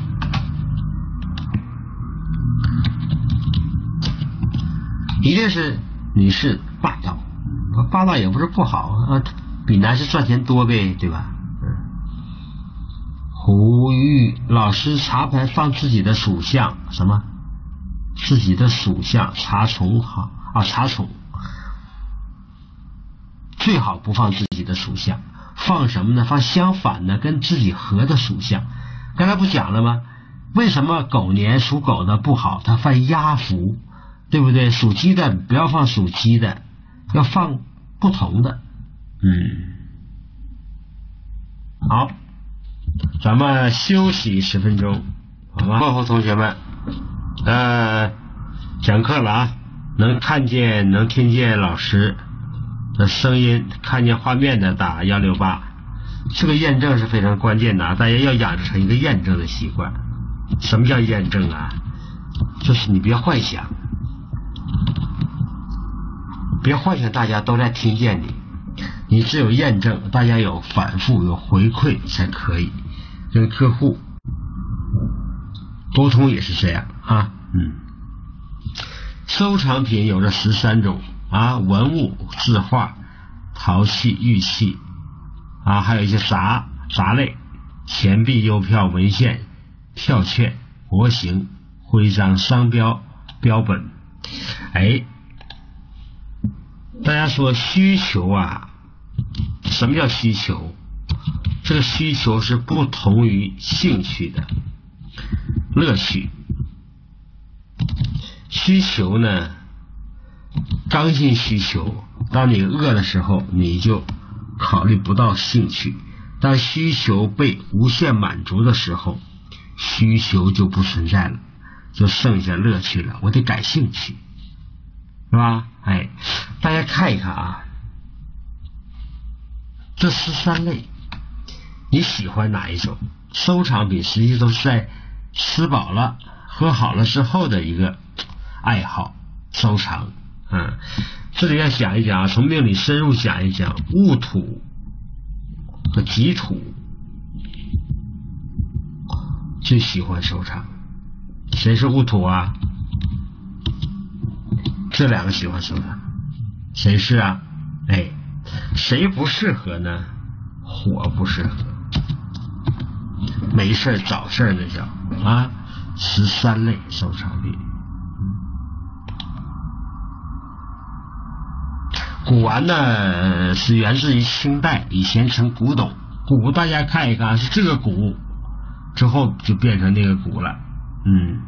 一定是女士霸道，霸道也不是不好啊，比男士赚钱多呗，对吧？嗯。胡玉老师茶盘放自己的属相，什么？自己的属相查重好啊，查重最好不放自己的属相，放什么呢？放相反的，跟自己合的属相。刚才不讲了吗？为什么狗年属狗的不好？它犯压符。对不对？属鸡的不要放属鸡的，要放不同的。嗯，好，咱们休息十分钟，好吗？过后同学们，呃，讲课了啊，能看见能听见老师的声音，看见画面的打幺六八，这个验证是非常关键的啊，大家要养成一个验证的习惯。什么叫验证啊？就是你别幻想。别幻想大家都在听见你，你只有验证，大家有反复有回馈才可以。跟客户沟通也是这样啊，嗯。收藏品有着十三种啊，文物、字画、陶器、玉器啊，还有一些杂杂类，钱币、邮票、文献、票券、模型、徽章、商标、标本。哎。大家说需求啊，什么叫需求？这个需求是不同于兴趣的乐趣。需求呢，刚性需求，当你饿的时候，你就考虑不到兴趣；当需求被无限满足的时候，需求就不存在了，就剩下乐趣了。我得感兴趣。是吧？哎，大家看一看啊，这十三类，你喜欢哪一种？收藏品实际都是在吃饱了、喝好了之后的一个爱好，收藏。嗯，这里要讲一讲啊，从命理深入讲一讲戊土和己土最喜欢收藏。谁是戊土啊？这两个喜欢收藏，谁是啊？哎，谁不适合呢？火不适合，没事找事儿那叫啊。十三类收藏品，古玩呢是源自于清代，以前称古董。古大家看一看，是这个古，之后就变成那个古了。嗯。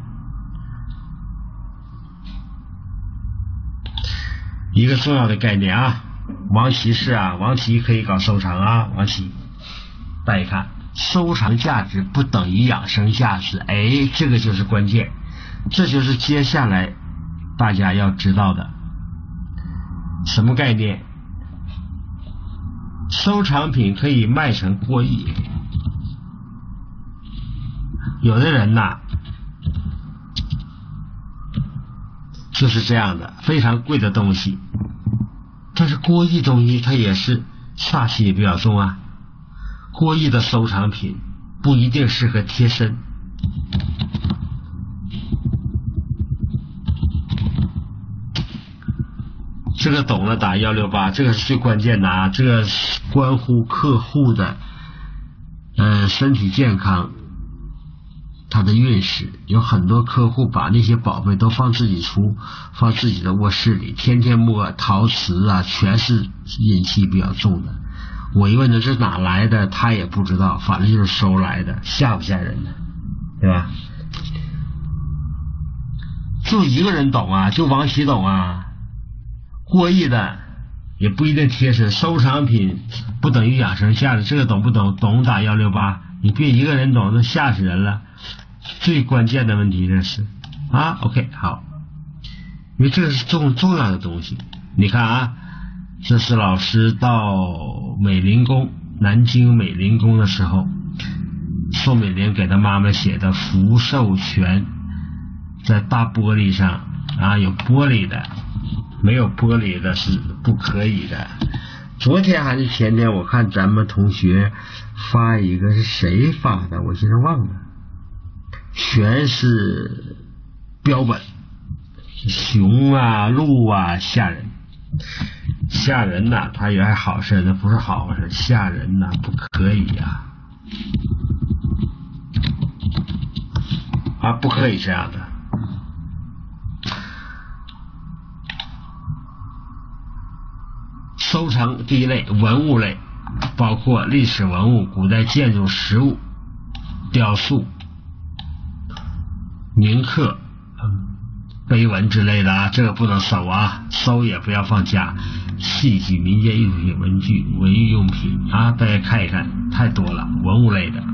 一个重要的概念啊，王琦是啊，王琦可以搞收藏啊，王琦，大家看，收藏价值不等于养生价值，哎，这个就是关键，这就是接下来大家要知道的，什么概念？收藏品可以卖成过亿，有的人呐。就是这样的，非常贵的东西，但是过亿东西它也是煞气也比较重啊。过亿的收藏品不一定适合贴身，这个懂了打幺六八，这个是最关键的啊，这个关乎客户的呃身体健康。他的运势，有很多客户把那些宝贝都放自己出，放自己的卧室里，天天摸陶瓷啊，全是阴气比较重的。我一问他是哪来的，他也不知道，反正就是收来的，吓不吓人呢？对吧？就一个人懂啊，就王琦懂啊。 过亿的也不一定贴身，收藏品不等于养成价值，这个懂不懂？懂打幺六八，你别一个人懂，那吓死人了。最关键的问题这是啊 ，OK 好，因为这个是重重要的东西。你看啊，这是老师到美龄宫，南京美龄宫的时候，宋美龄给他妈妈写的福寿全，在大玻璃上啊，有玻璃的，没有玻璃的是不可以的。昨天还是前天，我看咱们同学发一个，是谁发的？我现在忘了，全是标本，熊啊、鹿啊，吓人，吓人呐！他以为还好事，那不是好事，吓人呐，不可以呀、啊！啊，不可以这样的。收藏第一类文物类，包括历史文物、古代建筑、实物、雕塑、铭刻、碑文之类的啊，这个不能收啊，收也不要放家。戏剧、民间艺术品、文具、文艺用品啊，大家看一看，太多了，文物类的。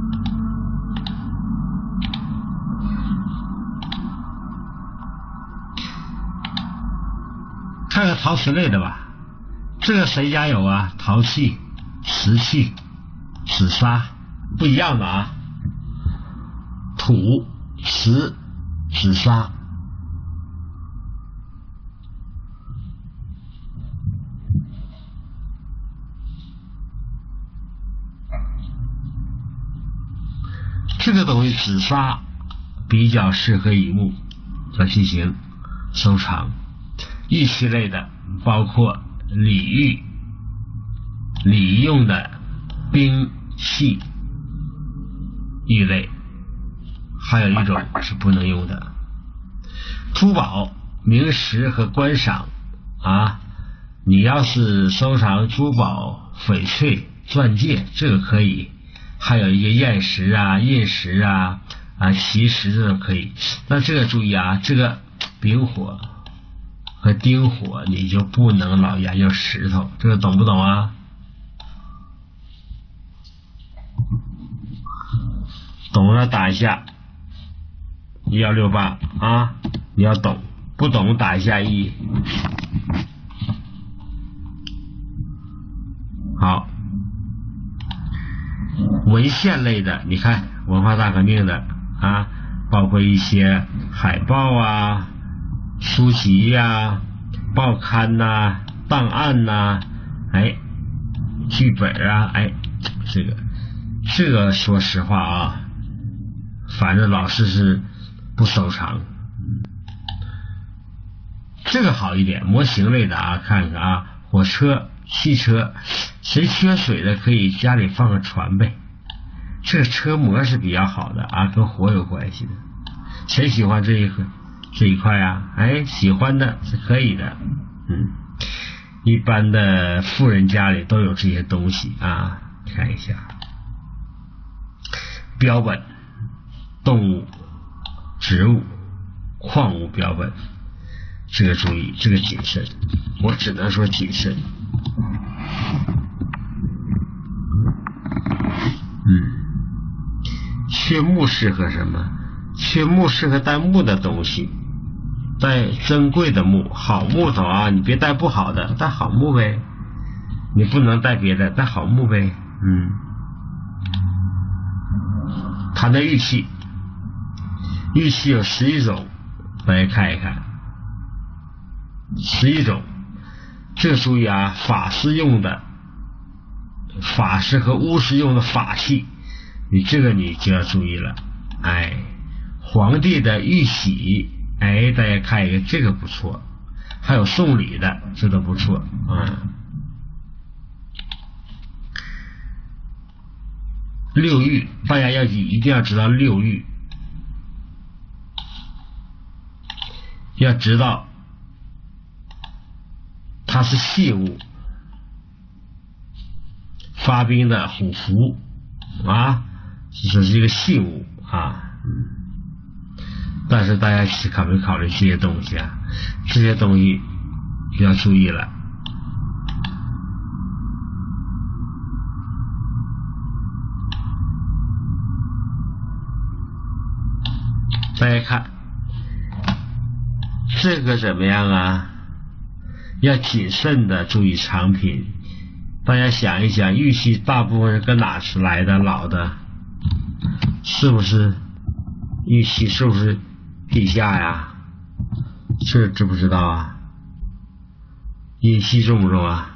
看看陶瓷类的吧。这个谁家有啊？陶器、瓷器、紫砂不一样的啊，土、瓷、紫砂。这个东西紫砂比较适合以木来进行收藏。玉器类的包括礼玉、礼仪用的兵器玉类，还有一种是不能用的。珠宝、名石和观赏啊，你要是收藏珠宝、翡翠、钻戒，这个可以。还有一些砚石啊、印石啊、啊奇石这种可以。那这个注意啊，这个丙火和丁火你就不能老研究石头，这个懂不懂啊？懂了打一下一幺六八啊，你要懂，不懂打一下一。好，文献类的，你看文化大革命的啊，包括一些海报啊、书籍呀、啊、报刊呐、啊、档案呐、啊，哎，剧本啊，哎，这个这个说实话啊，反正老师是不收藏。这个好一点，模型类的啊，看看啊，火车、汽车，谁缺水的可以家里放个船呗。这个车模是比较好的啊，跟火有关系的。谁喜欢这一个这一块啊？哎，喜欢的是可以的。嗯，一般的富人家里都有这些东西啊，看一下。标本、动物、植物、矿物标本，这个注意，这个谨慎，我只能说谨慎。嗯。缺木适合什么？缺木适合带木的东西，带珍贵的木，好木头啊！你别带不好的，带好木呗。你不能带别的，带好木呗。嗯。谈的玉器，玉器有十一种，大家看一看，十一种。这个注意啊，法师用的，法师和巫师用的法器。你这个你就要注意了，哎，皇帝的玉玺，哎，大家看一个，这个不错，还有送礼的，这都不错，嗯。六玉，大家要一定要知道六玉，要知道它是信物，发兵的虎符啊。这是一个信物啊，嗯，但是大家去考没考虑这些东西啊？这些东西要注意了。大家看这个怎么样啊？要谨慎的注意藏品。大家想一想，玉器大部分是跟哪是来的？老的，是不是玉器？是不是地下呀？这知不知道啊？阴气重不重啊？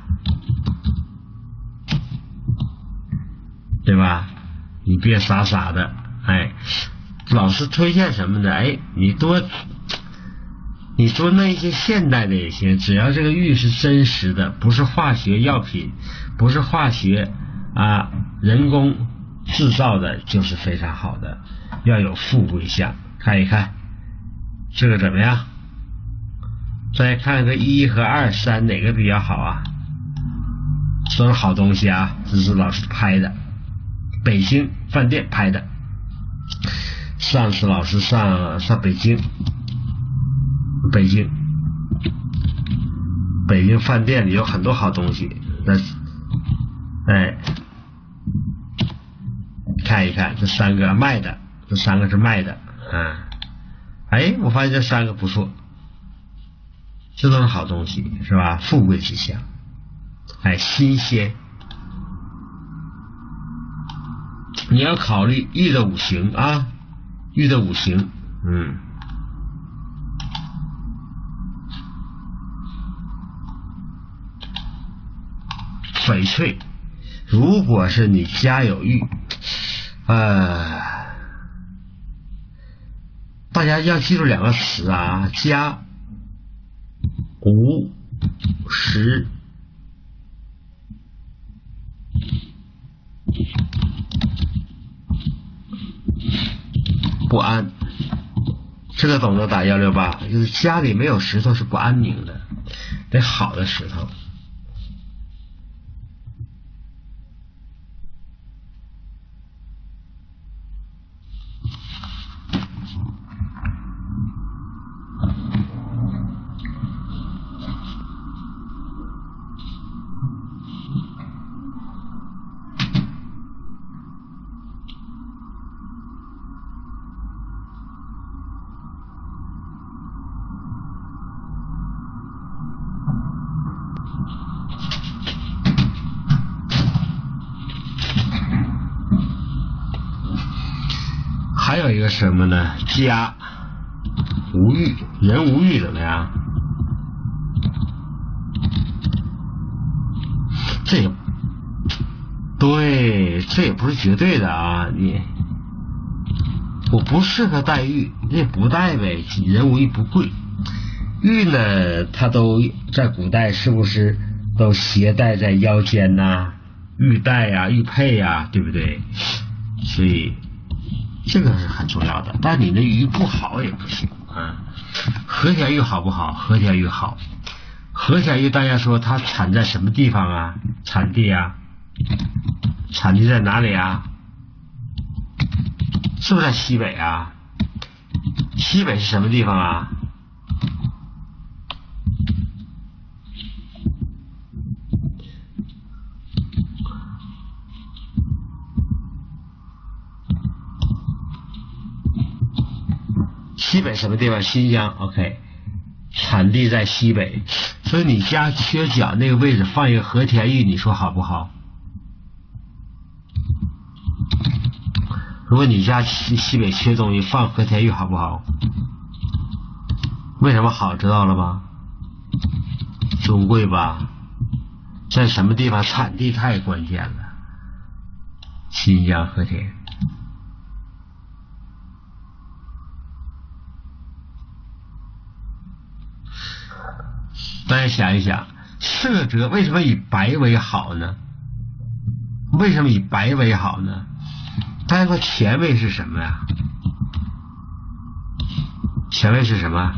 对吧？你别傻傻的，哎，老师推荐什么呢？哎，你多，你多弄一些现代的也行，只要这个玉是真实的，不是化学药品，不是化学啊人工制造的，就是非常好的。要有富贵相，看一看这个怎么样？再看个一和二三哪个比较好啊？都是好东西啊，这是老师拍的，北京饭店拍的。上次老师上上北京，北京，北京饭店里有很多好东西。那，哎，看一看这三个卖的，这三个是卖的，啊，哎，我发现这三个不错。这都是好东西，是吧？富贵之相，哎，新鲜。你要考虑玉的五行啊，玉的五行，嗯，翡翠。如果是你家有玉，呃，大家要记住两个词啊，家。无时不安，这个懂得打幺六八，就是家里没有石头是不安宁的，得好的石头。还有一个什么呢？家无欲，人无欲怎么样？这也对，这也不是绝对的啊。你我不适合戴玉，那不戴呗。人无玉不贵。玉呢，它都在古代是不是都携带在腰间呐、啊？玉带呀、啊、玉佩呀、啊，对不对？所以。这个是很重要的，但你的玉不好也不行啊。和田玉好不好？和田玉好。和田玉大家说它产在什么地方啊？产地啊？产地在哪里啊？是不是在西北啊？西北是什么地方啊？西北什么地方？新疆 ，OK， 产地在西北，所以你家缺角那个位置放一个和田玉，你说好不好？如果你家西西北缺东西，放和田玉好不好？为什么好？知道了吗？中贵吧，在什么地方？产地太关键了，新疆和田。大家想一想，色泽为什么以白为好呢？为什么以白为好呢？大家说前卫是什么呀？前卫是什么？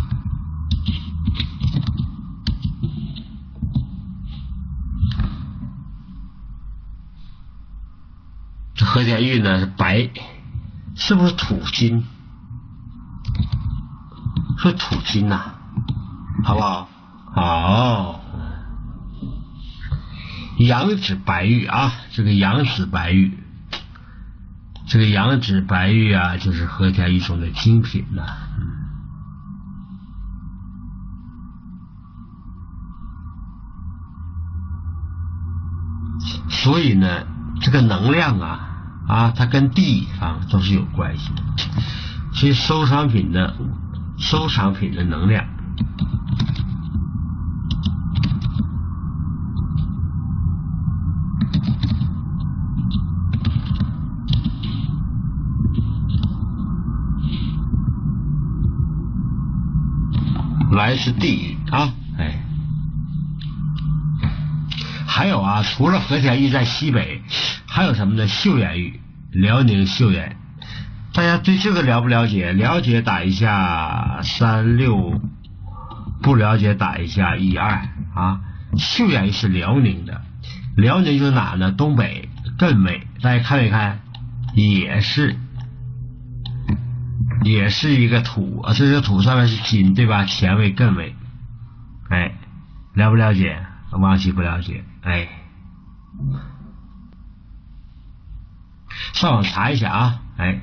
这和田玉呢是白，是不是土金？说土金呐、啊，好不好？ 好，羊脂白玉啊，这个羊脂白玉，这个羊脂白玉啊，就是和田玉中的精品了。所以呢，这个能量啊啊，它跟地方都是有关系的。所以收藏品的收藏品的能量，来自地域啊，哎。还有啊，除了和田玉在西北，还有什么呢？岫岩玉，辽宁岫岩。大家对这个了不了解？了解打一下三六，不了解打一下一二啊。岫岩是辽宁的，辽宁就是哪呢？东北艮美，大家看没看？也是，也是一个土，这个土上面是金，对吧？乾为艮美，哎，了不了解？忘记不了解，哎，上网查一下啊，哎，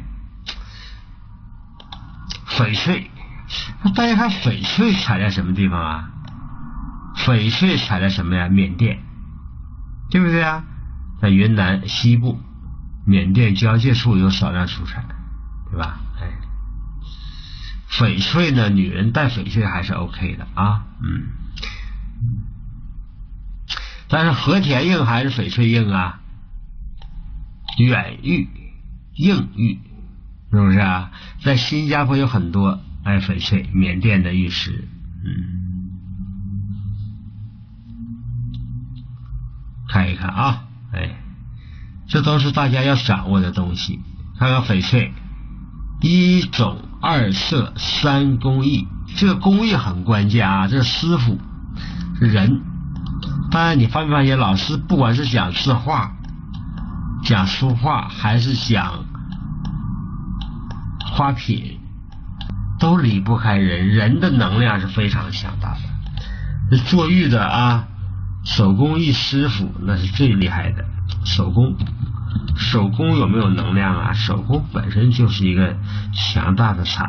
翡翠，大家看翡翠产在什么地方啊？翡翠产在什么呀？缅甸，对不对啊？在云南西部、缅甸交界处有少量出产，对吧？哎，翡翠呢，女人戴翡翠还是 OK 的啊，嗯。但是和田硬还是翡翠硬啊？远玉、硬玉，是不是啊？在新加坡有很多哎翡翠，缅甸的玉石，嗯，看一看啊，哎，这都是大家要掌握的东西。看看翡翠，一种、二色、三工艺，这个工艺很关键啊，这个师傅是人。当然你发没发现，老师不管是讲字画、讲书画还是讲花品，都离不开人，人的能量是非常强大的。这做玉的啊，手工艺师傅那是最厉害的。手工手工有没有能量啊？手工本身就是一个强大的场，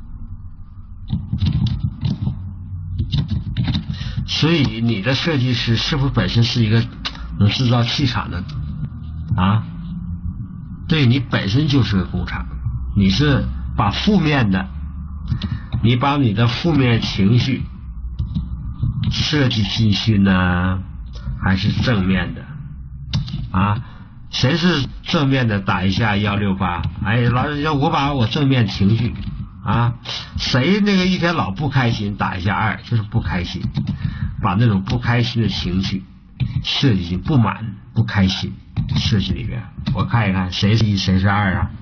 所以你的设计师是不是本身是一个能制造气场的啊？对，你本身就是个工厂，你是把负面的，你把你的负面情绪设计进去呢，还是正面的啊？谁是正面的打一下一六八，哎，老师要我把我正面情绪啊，谁那个一天老不开心打一下二，就是不开心，把那种不开心的情绪设计进不满不开心设计里边。我看一看谁是一谁是二啊？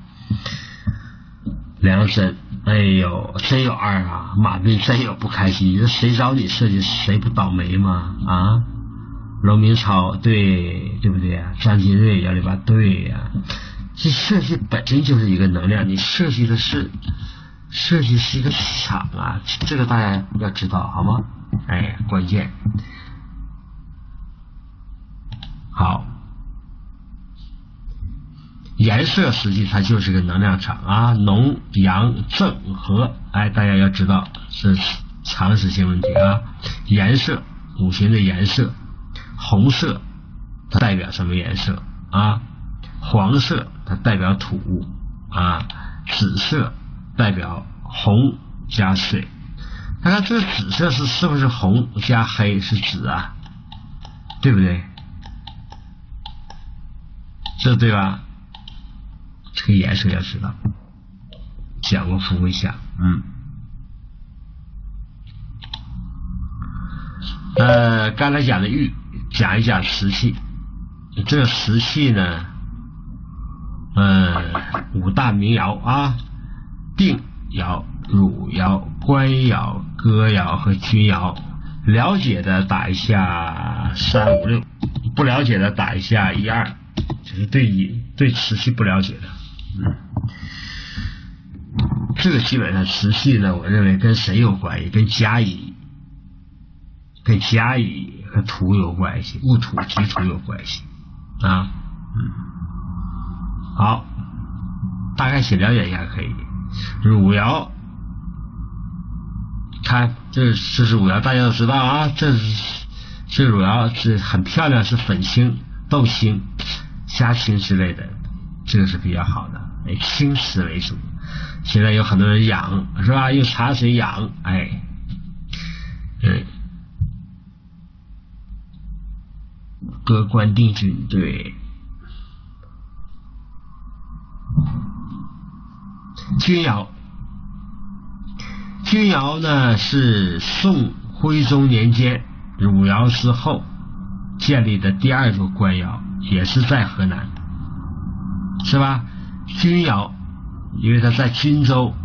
梁真，哎呦真有二啊，马斌真有不开心，这谁找你设计谁不倒霉吗？啊，龙明超对对不对啊？张金瑞幺六八对呀、啊，这设计本身就是一个能量，你设计的是设计是一个气场啊，这个大家要知道好吗？哎，关键好。颜色实际它就是个能量场啊，浓阳正和，哎，大家要知道是常识性问题啊。颜色，五行的颜色，红色它代表什么颜色啊？黄色它代表土啊，紫色代表红加水。看看这个紫色是是不是红加黑是紫啊？对不对？这对吧？这个颜色要知道，讲过复会下，嗯，呃，刚才讲的玉，讲一讲瓷器。这个瓷器呢，呃，五大名窑啊，定窑、汝窑、官窑、哥窑和钧窑。了解的打一下三五六，不了解的打一下一二，就是对对瓷器不了解的。嗯，这个基本上瓷器呢，我认为跟谁有关系？跟甲乙跟甲乙和土有关系，戊土己土有关系啊。嗯，好，大概先了解一下可以。汝窑，看这这是汝窑，大家都知道啊，这是这汝窑是很漂亮，是粉青、豆青、虾青之类的，这个是比较好的，以青瓷为主。现在有很多人养是吧？用茶水养，哎，嗯，各官定军对。钧窑，钧窑呢是宋徽宗年间汝窑之后建立的第二座官窑，也是在河南，是吧？钧窑，因为它在均州，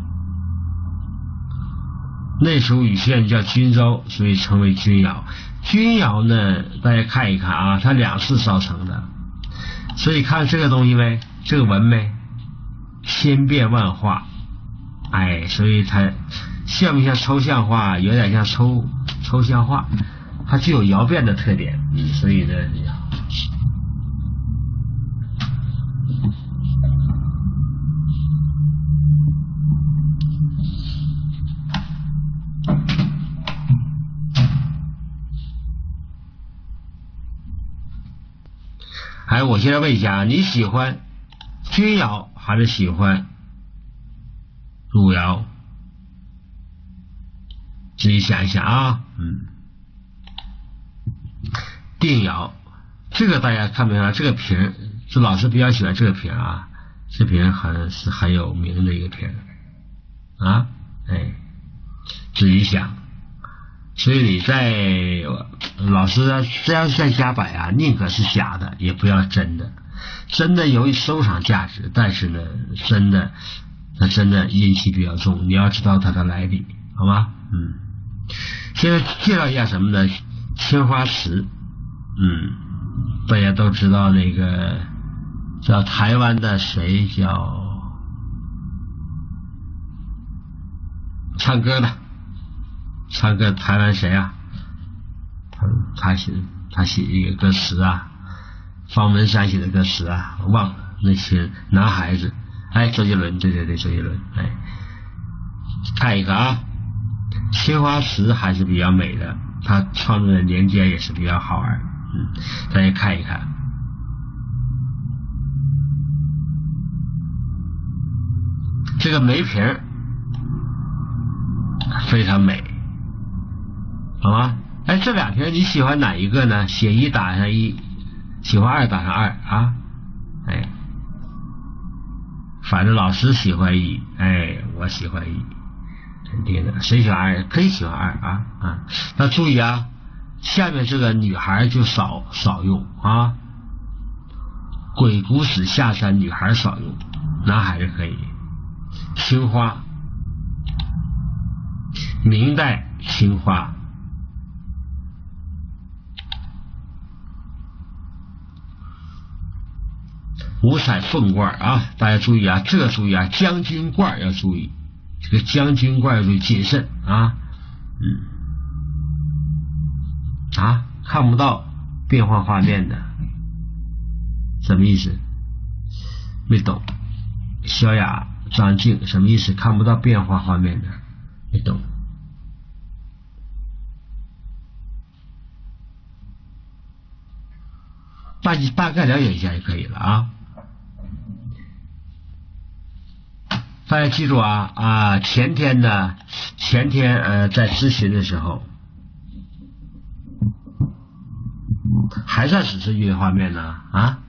那时候禹县叫均州，所以称为钧窑。钧窑呢，大家看一看啊，它两次烧成的，所以看这个东西没，这个纹没，千变万化，哎，所以它像不像抽象画？有点像抽抽象画，它具有窑变的特点，嗯，所以呢，哎，我现在问一下，你喜欢钧窑还是喜欢汝窑？自己想一想啊。嗯，定窑，这个大家看没看？这个瓶，这老师比较喜欢这个瓶啊，这瓶很是很有名的一个瓶啊。哎，自己想。所以你在老师这样在家摆啊，宁可是假的，也不要真的。真的有收藏价值，但是呢，真的那真的阴气比较重，你要知道它的来历，好吗？嗯，现在介绍一下什么呢？青花瓷，嗯，大家都知道那个叫台湾的谁叫唱歌的。唱歌台湾谁啊？他他写他写一个歌词啊，方文山写的歌词啊，忘了那些男孩子。哎，周杰伦，对对对，周杰伦。哎，看一看啊，青花瓷还是比较美的，他创作的年间也是比较好玩。嗯，大家看一看。这个梅瓶非常美。好吗？哎，这两瓶你喜欢哪一个呢？写一打上一，喜欢二打上二啊！哎，反正老师喜欢一，哎，我喜欢一，肯定的。谁喜欢二可以喜欢二啊啊！那注意啊，下面这个女孩就少少用啊。鬼谷子下山，女孩少用，男孩子可以。青花，明代青花。五彩凤冠啊，大家注意啊，这个注意啊，将军冠要注意，这个将军冠要注意谨慎啊，嗯，啊，看不到变换画面的，什么意思？没懂。萧雅、张静什么意思？看不到变化画面的，没懂。大大概了解一下就可以了啊。大家记住啊啊！前天呢，前天呃在咨询的时候，还在只是运画面呢啊？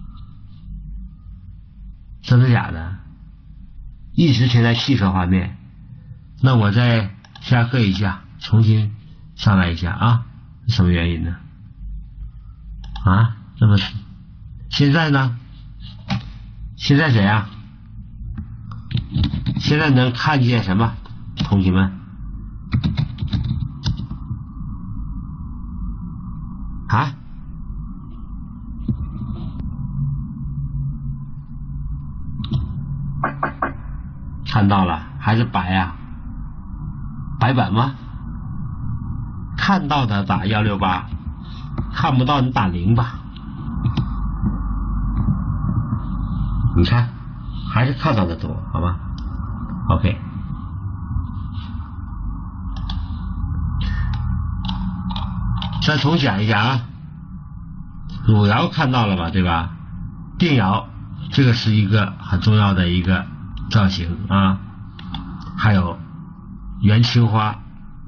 真的假的？一直停在汽车画面，那我再下课一下，重新上来一下啊？什么原因呢？啊？这么现在呢？现在怎样？现在能看见什么，同学们？啊？看到了，还是白呀、啊？白板吗？ 看到的打一六八，看不到你打零吧。你看，还是看到的多，好吧 ？OK。再重讲一下啊，汝窑看到了吧，对吧？定窑这个是一个很重要的一个造型啊，还有元青花、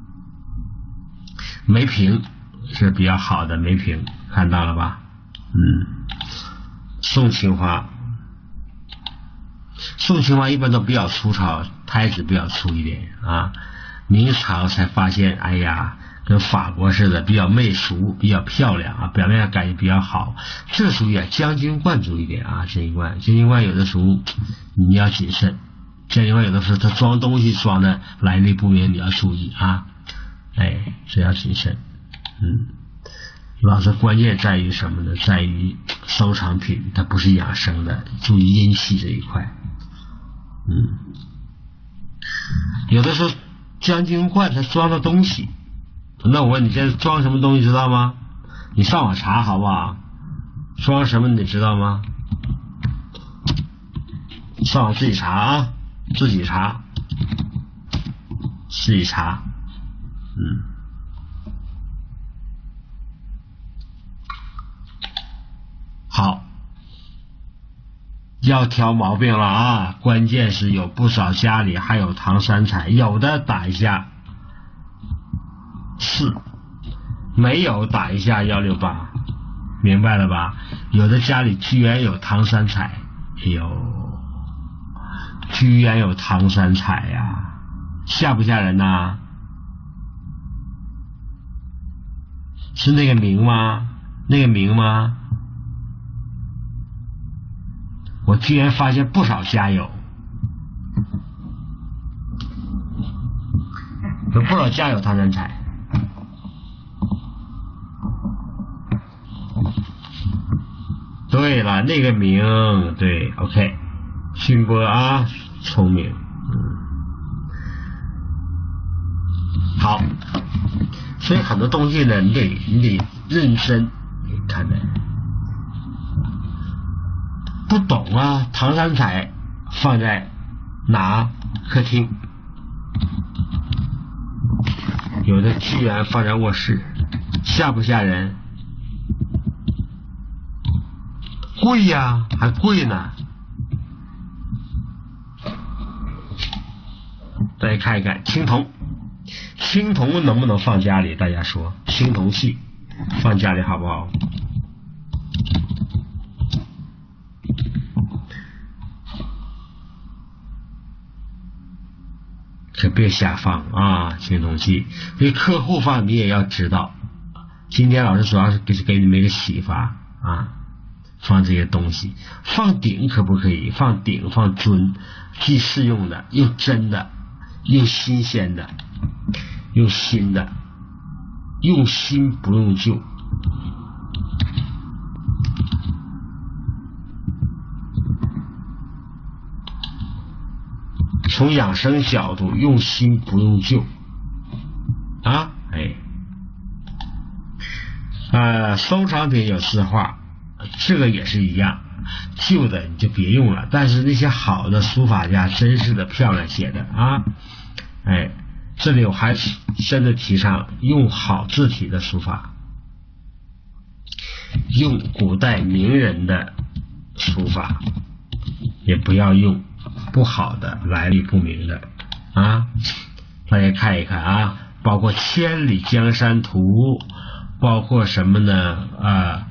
梅瓶是比较好的梅瓶，看到了吧？嗯，宋青花，宋青花一般都比较粗糙，胎子比较粗一点啊。明朝才发现，哎呀，跟法国似的，比较媚俗，比较漂亮啊，表面上感觉比较好。这属于啊将军罐注意点啊，将军罐，将军罐有的时候你要谨慎，将军罐有的时候它装东西装的来历不明，你要注意啊，哎，这要谨慎。嗯，老师关键在于什么呢？在于收藏品，它不是养生的，注意阴气这一块。嗯，有的时候将军罐它装的东西。那我问你，这是装什么东西知道吗？你上网查好不好？装什么你知道吗？上网自己查啊，自己查，自己查。嗯，好，要挑毛病了啊！关键是有不少家里还有唐三彩，有的打一下四，没有打一下一六八，明白了吧？有的家里居然有唐三彩，哎呦，居然有唐三彩呀、啊，吓不吓人呐、啊？是那个名吗？那个名吗？我居然发现不少家有，有不少家有唐三彩。对了，那个名，对 ，OK， 勋波啊，聪明，嗯，好，所以很多东西呢，你得你得认真看的，不懂啊，唐三彩放在哪？客厅，有的居然放在卧室，吓不吓人？贵呀，还贵呢。大家看一看青铜，青铜能不能放家里？大家说，青铜器放家里好不好？可别瞎放啊！青铜器，对客户放你也要知道。今天老师主要是给给你们一个启发啊。放这些东西，放顶可不可以？放顶放尊，既适用的，又真的，又新鲜的，又新的，用新不用旧。从养生角度，用新不用旧啊，哎，呃，收藏品有字画。这个也是一样，旧的你就别用了，但是那些好的书法家真是的漂亮写的啊，哎，这里我还真的提倡用好字体的书法，用古代名人的书法，也不要用不好的来历不明的啊。大家看一看啊，包括千里江山图，包括什么呢啊？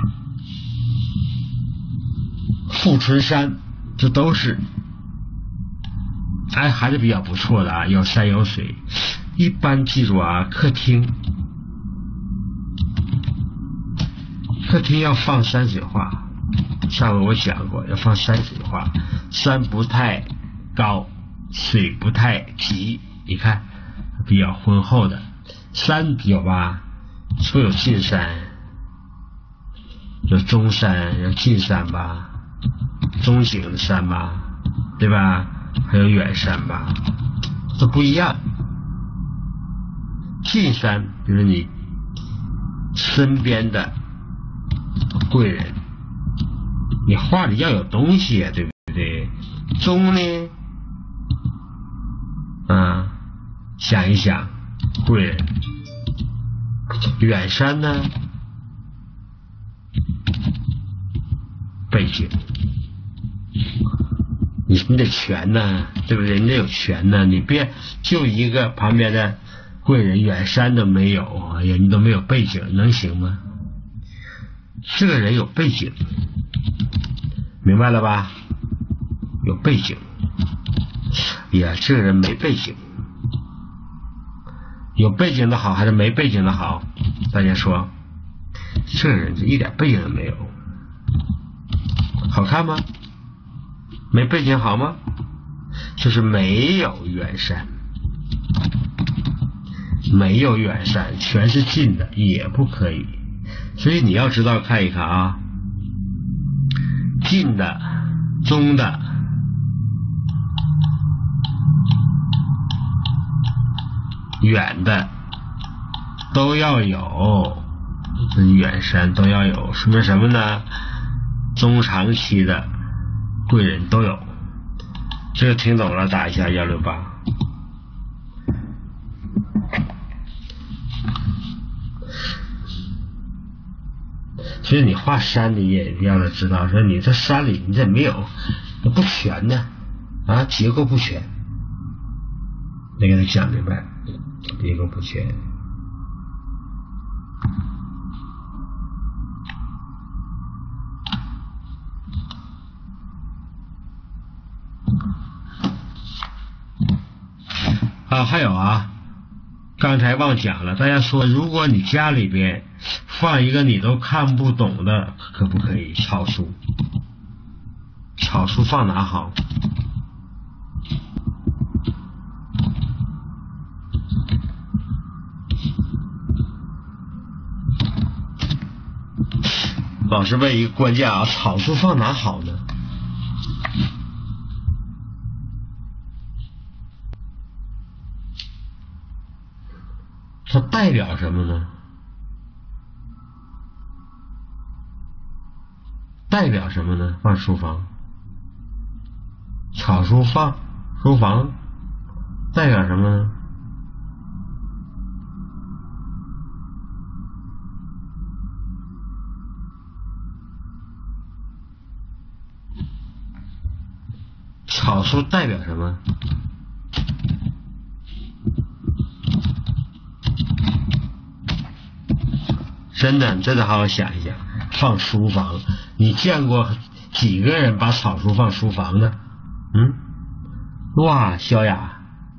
富春山，这都是哎还是比较不错的啊，有山有水。一般记住啊，客厅客厅要放山水画，上回我讲过要放山水画，山不太高，水不太急，你看比较浑厚的。山有吧，说有近山，有中山，有近山吧，中景的山吧，对吧？还有远山吧，这不一样。 近山，比如你身边的贵人，你画里要有东西啊，对不对？中呢，啊，想一想贵人。远山呢，背景。你你得全呢，对不对？你得有全呢，你别就一个旁边的贵人远山都没有，哎呀，你都没有背景，能行吗？这个人有背景，明白了吧？有背景。呀，这个人没背景，有背景的好还是没背景的好？大家说，这个人一点背景都没有，好看吗？没背景好吗？就是没有远山，没有远山，全是近的也不可以。所以你要知道看一看啊，近的、中的、远的都要有，远山都要有，说明什么呢？中长期的贵人都有。这个听懂了打一下幺六八。所以你画山里也要知道，说你这山里你这没有不全呢，啊，结构不全，得给他讲明白，结构不全。啊，还有啊，刚才忘讲了，大家说，如果你家里边放一个你都看不懂的，可不可以？草书，草书放哪好？老师问一个关键啊，草书放哪好呢？它代表什么呢？代表什么呢？放书房，草书放书房，代表什么呢？草书代表什么？真的，真的好好想一想。放书房，你见过几个人把草书放书房的？嗯，哇，萧雅，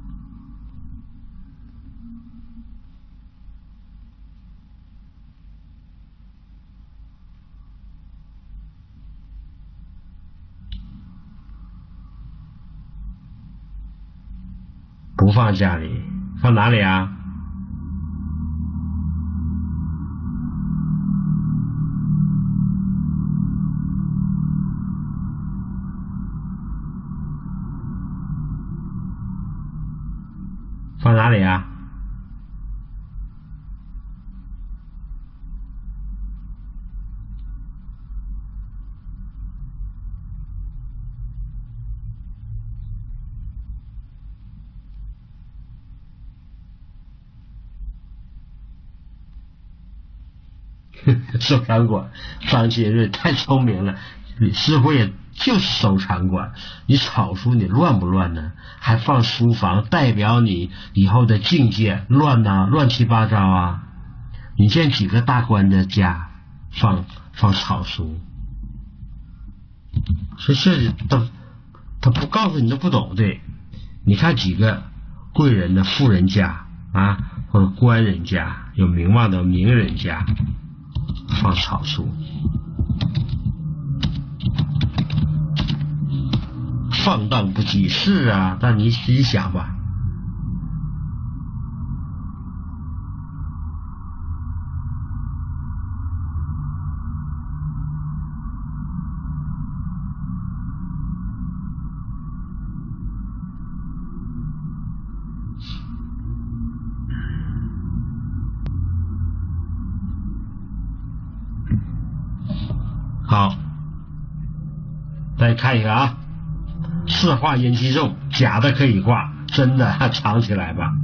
不放家里，放哪里啊？放哪里啊？收藏馆，张杰瑞太聪明了，师傅也就是收藏馆。你草书你乱不乱呢？还放书房，代表你以后的境界乱呐、啊，乱七八糟啊！你见几个大官的家放放草书？所以这他他不告诉你都不懂。对，你看几个贵人的富人家啊，或者官人家，有名望的名人家。放草书，放荡不羁是啊，但你自己想吧。 好，大家看一看啊，四化阴气重，假的可以挂，真的藏起来吧。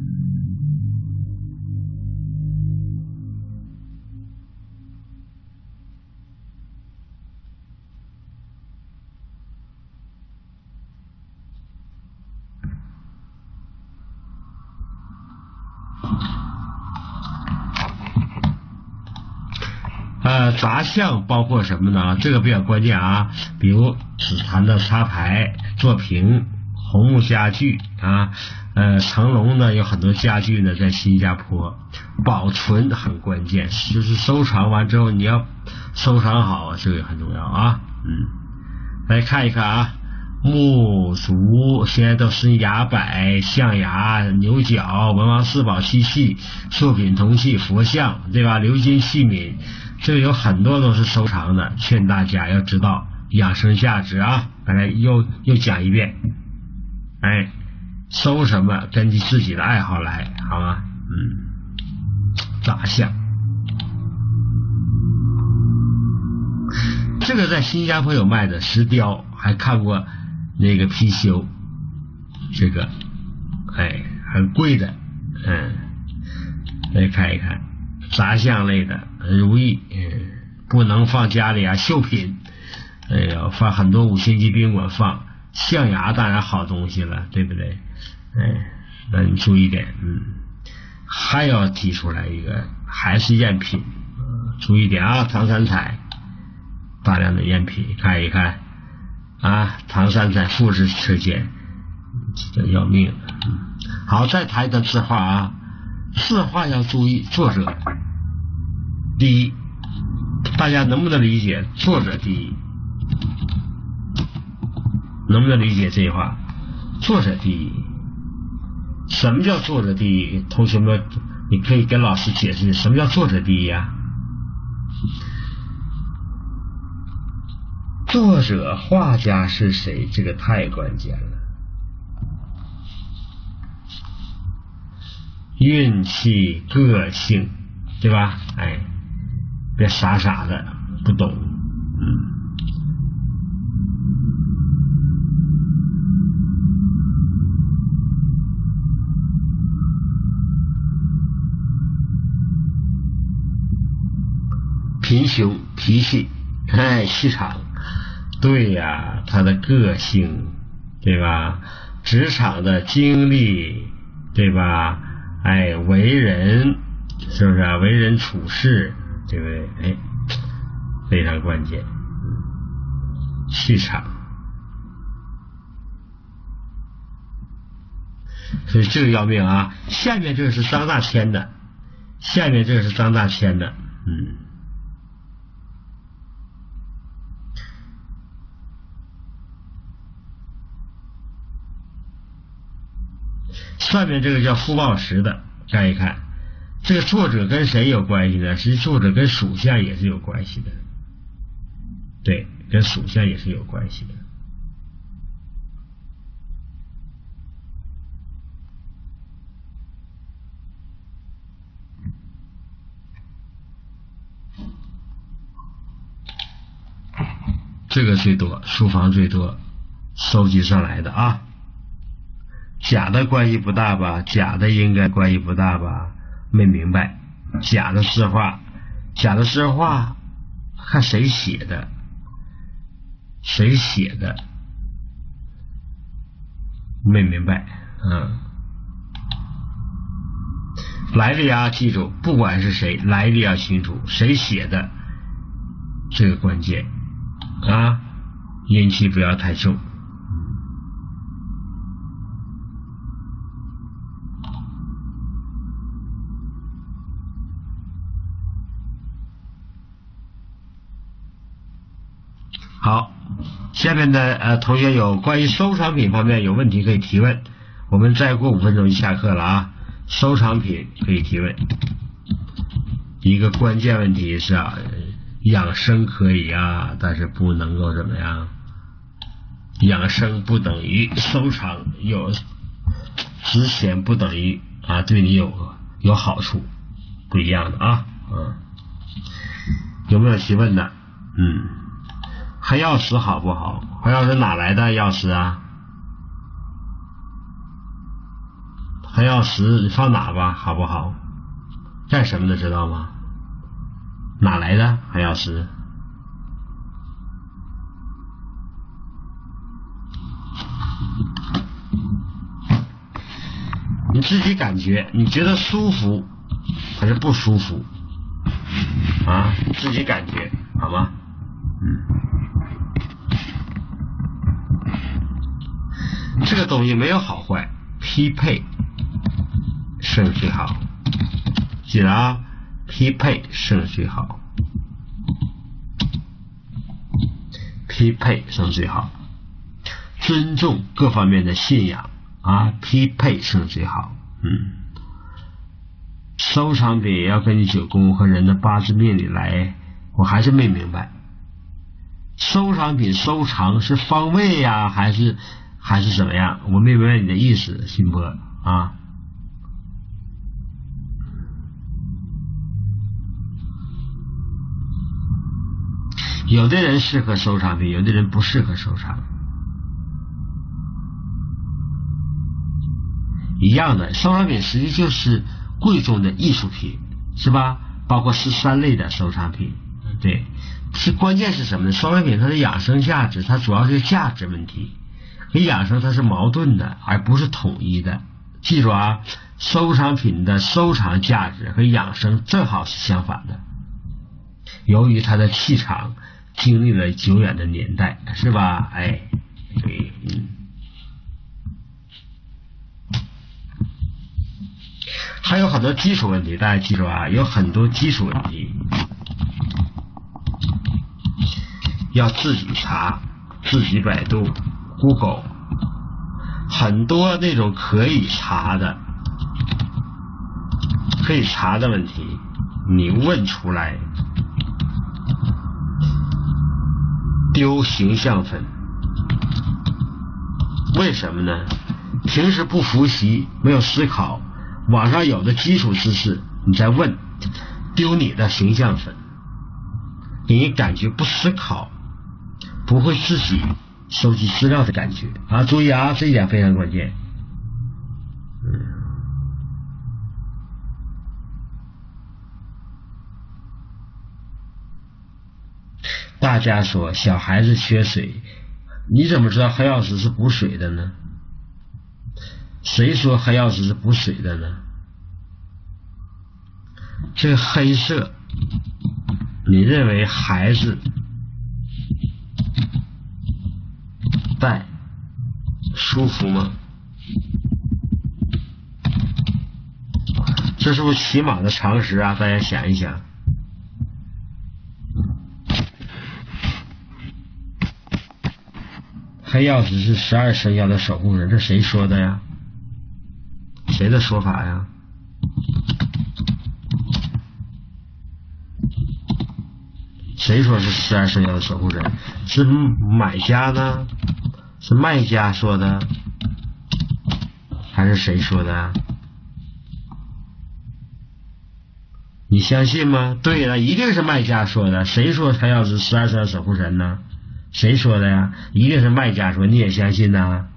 呃，杂项包括什么呢？这个比较关键啊，比如紫檀的插排、做屏、红木家具啊，呃，成龙呢有很多家具呢在新加坡，保存很关键，就是收藏完之后你要收藏好，这个很重要啊。嗯，来看一看啊，木竹现在都是牙摆、象牙、牛角、文王四宝漆器、寿品铜器、佛像，对吧？鎏金器皿。这个有很多都是收藏的，劝大家要知道养生价值啊！刚才又又讲一遍，哎，收什么根据自己的爱好来，好吗？嗯，杂项，这个在新加坡有卖的石雕，还看过那个貔貅，这个，哎，很贵的，嗯，来看一看。杂项类的如意，嗯，不能放家里啊，绣品，哎呀，放很多五星级宾馆放。象牙当然好东西了，对不对？哎，那你注意点，嗯，还要提出来一个，还是赝品，嗯、注意点啊，唐三彩，大量的赝品，看一看啊，唐三彩复制车间，这要命了。嗯，好，再谈一谈字画啊。字画要注意作者第一，大家能不能理解作者第一？能不能理解这句话？作者第一，什么叫作者第一？同学们，你可以跟老师解释什么叫作者第一啊？作者画家是谁？这个太关键了。运气、个性，对吧？哎，别傻傻的不懂，嗯。贫穷、脾气，哎，气场，对呀，他的个性，对吧？职场的经历，对吧？哎，为人是不是啊？为人处事，对不对？哎，非常关键。嗯，气场。所以这个要命啊！下面这个是张大千的，下面这个是张大千的，嗯。上面这个叫傅抱石的，看一看，这个作者跟谁有关系呢？实际作者跟属相也是有关系的，对，跟属相也是有关系的。这个最多，书房最多，收集上来的啊。假的关系不大吧？假的应该关系不大吧？没明白，假的字画，假的字画，看谁写的，谁写的，没明白，嗯，来历啊，记住，不管是谁，来历要清楚，谁写的，这个关键啊，阴气不要太重。好，下面的呃同学有关于收藏品方面有问题可以提问，我们再过五分钟就下课了啊。收藏品可以提问，一个关键问题是啊，养生可以啊，但是不能够怎么样，养生不等于收藏，有值钱不等于啊对你有有好处，不一样的啊，嗯，有没有提问的？嗯。 黑曜石好不好？黑曜石哪来的曜石啊？黑曜石你放哪吧，好不好？干什么的知道吗？哪来的黑曜石？你自己感觉，你觉得舒服还是不舒服啊？自己感觉好吗？嗯，这个东西没有好坏，匹配胜最好，记得啊，匹配胜最好，匹配胜最好，尊重各方面的信仰啊，匹配胜最好。嗯，收藏品要根据九宫和人的八字命理来，我还是没明白，收藏品收藏是方位呀、啊，还是还是怎么样？我没明白你的意思，新波啊。有的人适合收藏品，有的人不适合收藏。一样的，收藏品实际就是贵重的艺术品，是吧？包括十三类的收藏品，对。是关键是什么呢？收藏品它的养生价值，它主要是价值问题，和养生它是矛盾的，而不是统一的。记住啊，收藏品的收藏价值和养生正好是相反的。由于它的气场经历了久远的年代，是吧？哎，对，嗯。还有很多基础问题，大家记住啊，有很多基础问题要自己查，自己百度 Google， 很多那种可以查的可以查的问题你问出来丢形象分。为什么呢？平时不复习，没有思考，网上有的基础知识你再问，丢你的形象分。你感觉不思考，不会自己收集资料的感觉啊！注意啊，这一点非常关键。嗯，大家说小孩子缺水，你怎么知道黑曜石是补水的呢？谁说黑曜石是补水的呢？这个黑色，你认为孩子戴舒服吗？这是不是起码的常识啊？大家想一想。黑曜石是十二生肖的守护人，这谁说的呀？谁的说法呀？谁说是十二生肖的守护人？是买家呢？是卖家说的？还是谁说的？你相信吗？对了，一定是卖家说的。谁说黑曜石十二生肖守护人呢？谁说的呀？一定是卖家说，你也相信呐？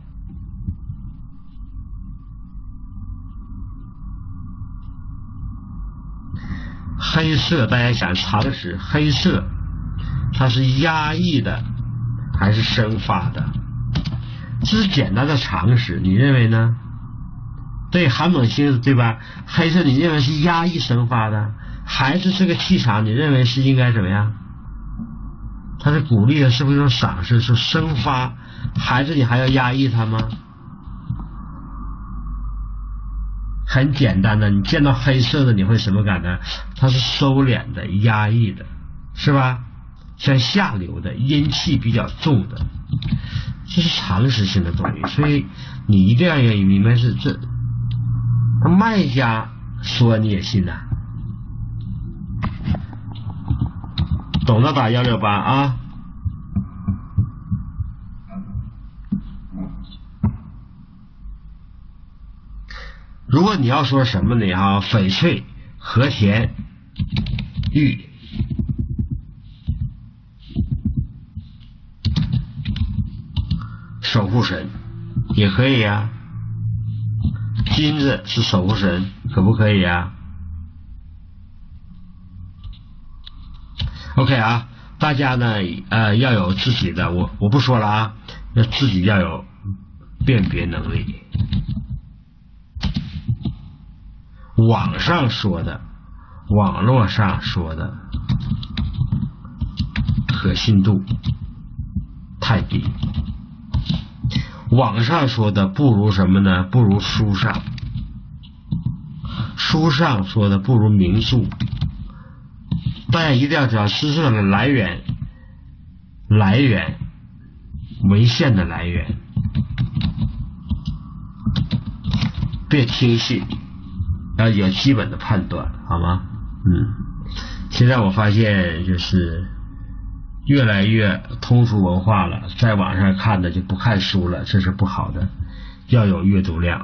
黑色，大家想常识，黑色它是压抑的还是生发的？这是简单的常识，你认为呢？对，寒冷星对吧？黑色你认为是压抑生发的，还是这个气场你认为是应该怎么样？它是鼓励的，是不是一种赏识，是生发，还是你还要压抑它吗？很简单的，你见到黑色的你会什么感觉？它是收敛的，压抑的，是吧？像下流的，阴气比较重的，这是常识性的东西，所以你一定要愿意明白是这。那卖家说你也信呐、啊？懂的打幺六八啊。如果你要说什么呢哈，翡翠、和田玉， 守护神，也可以呀。金子是守护神，可不可以呀 ？OK 啊，大家呢呃要有自己的，我我不说了啊，要自己要有辨别能力。网上说的，网络上说的，可信度太低。网上说的不如什么呢？不如书上。书上说的不如名著。大家一定要知道知识的来源，来源，文献的来源，别听信，要有基本的判断，好吗？嗯，现在我发现就是越来越通俗文化了，在网上看的就不看书了，这是不好的，要有阅读量，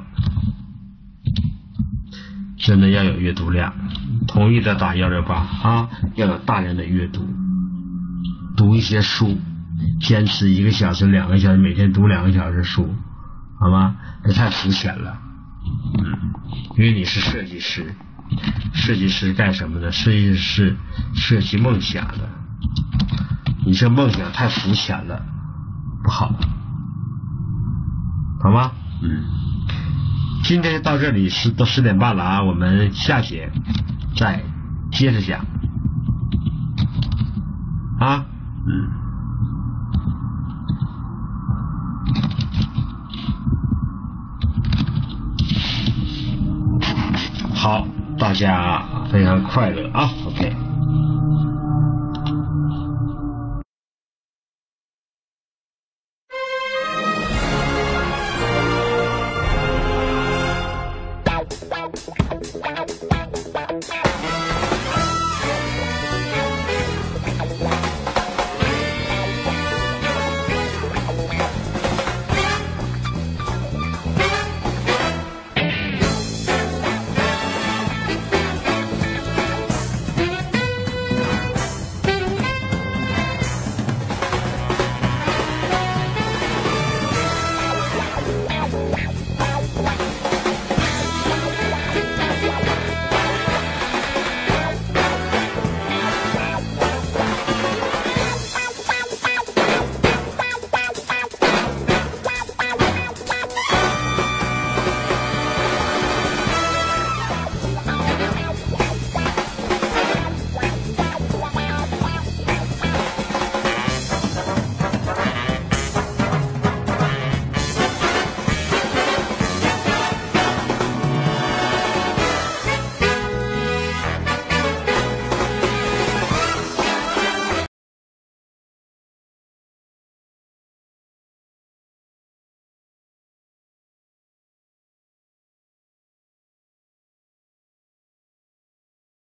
真的要有阅读量。同意的打幺六八啊，要有大量的阅读，读一些书，坚持一个小时、两个小时，每天读两个小时书，好吗？这太肤浅了，嗯，因为你是设计师，设计师干什么的？设计师是设计梦想的，你这梦想太肤浅了，不好，好吗？嗯，今天到这里是都十点半了啊，我们下节再接着讲啊，嗯，好，大家非常快乐啊 ，OK。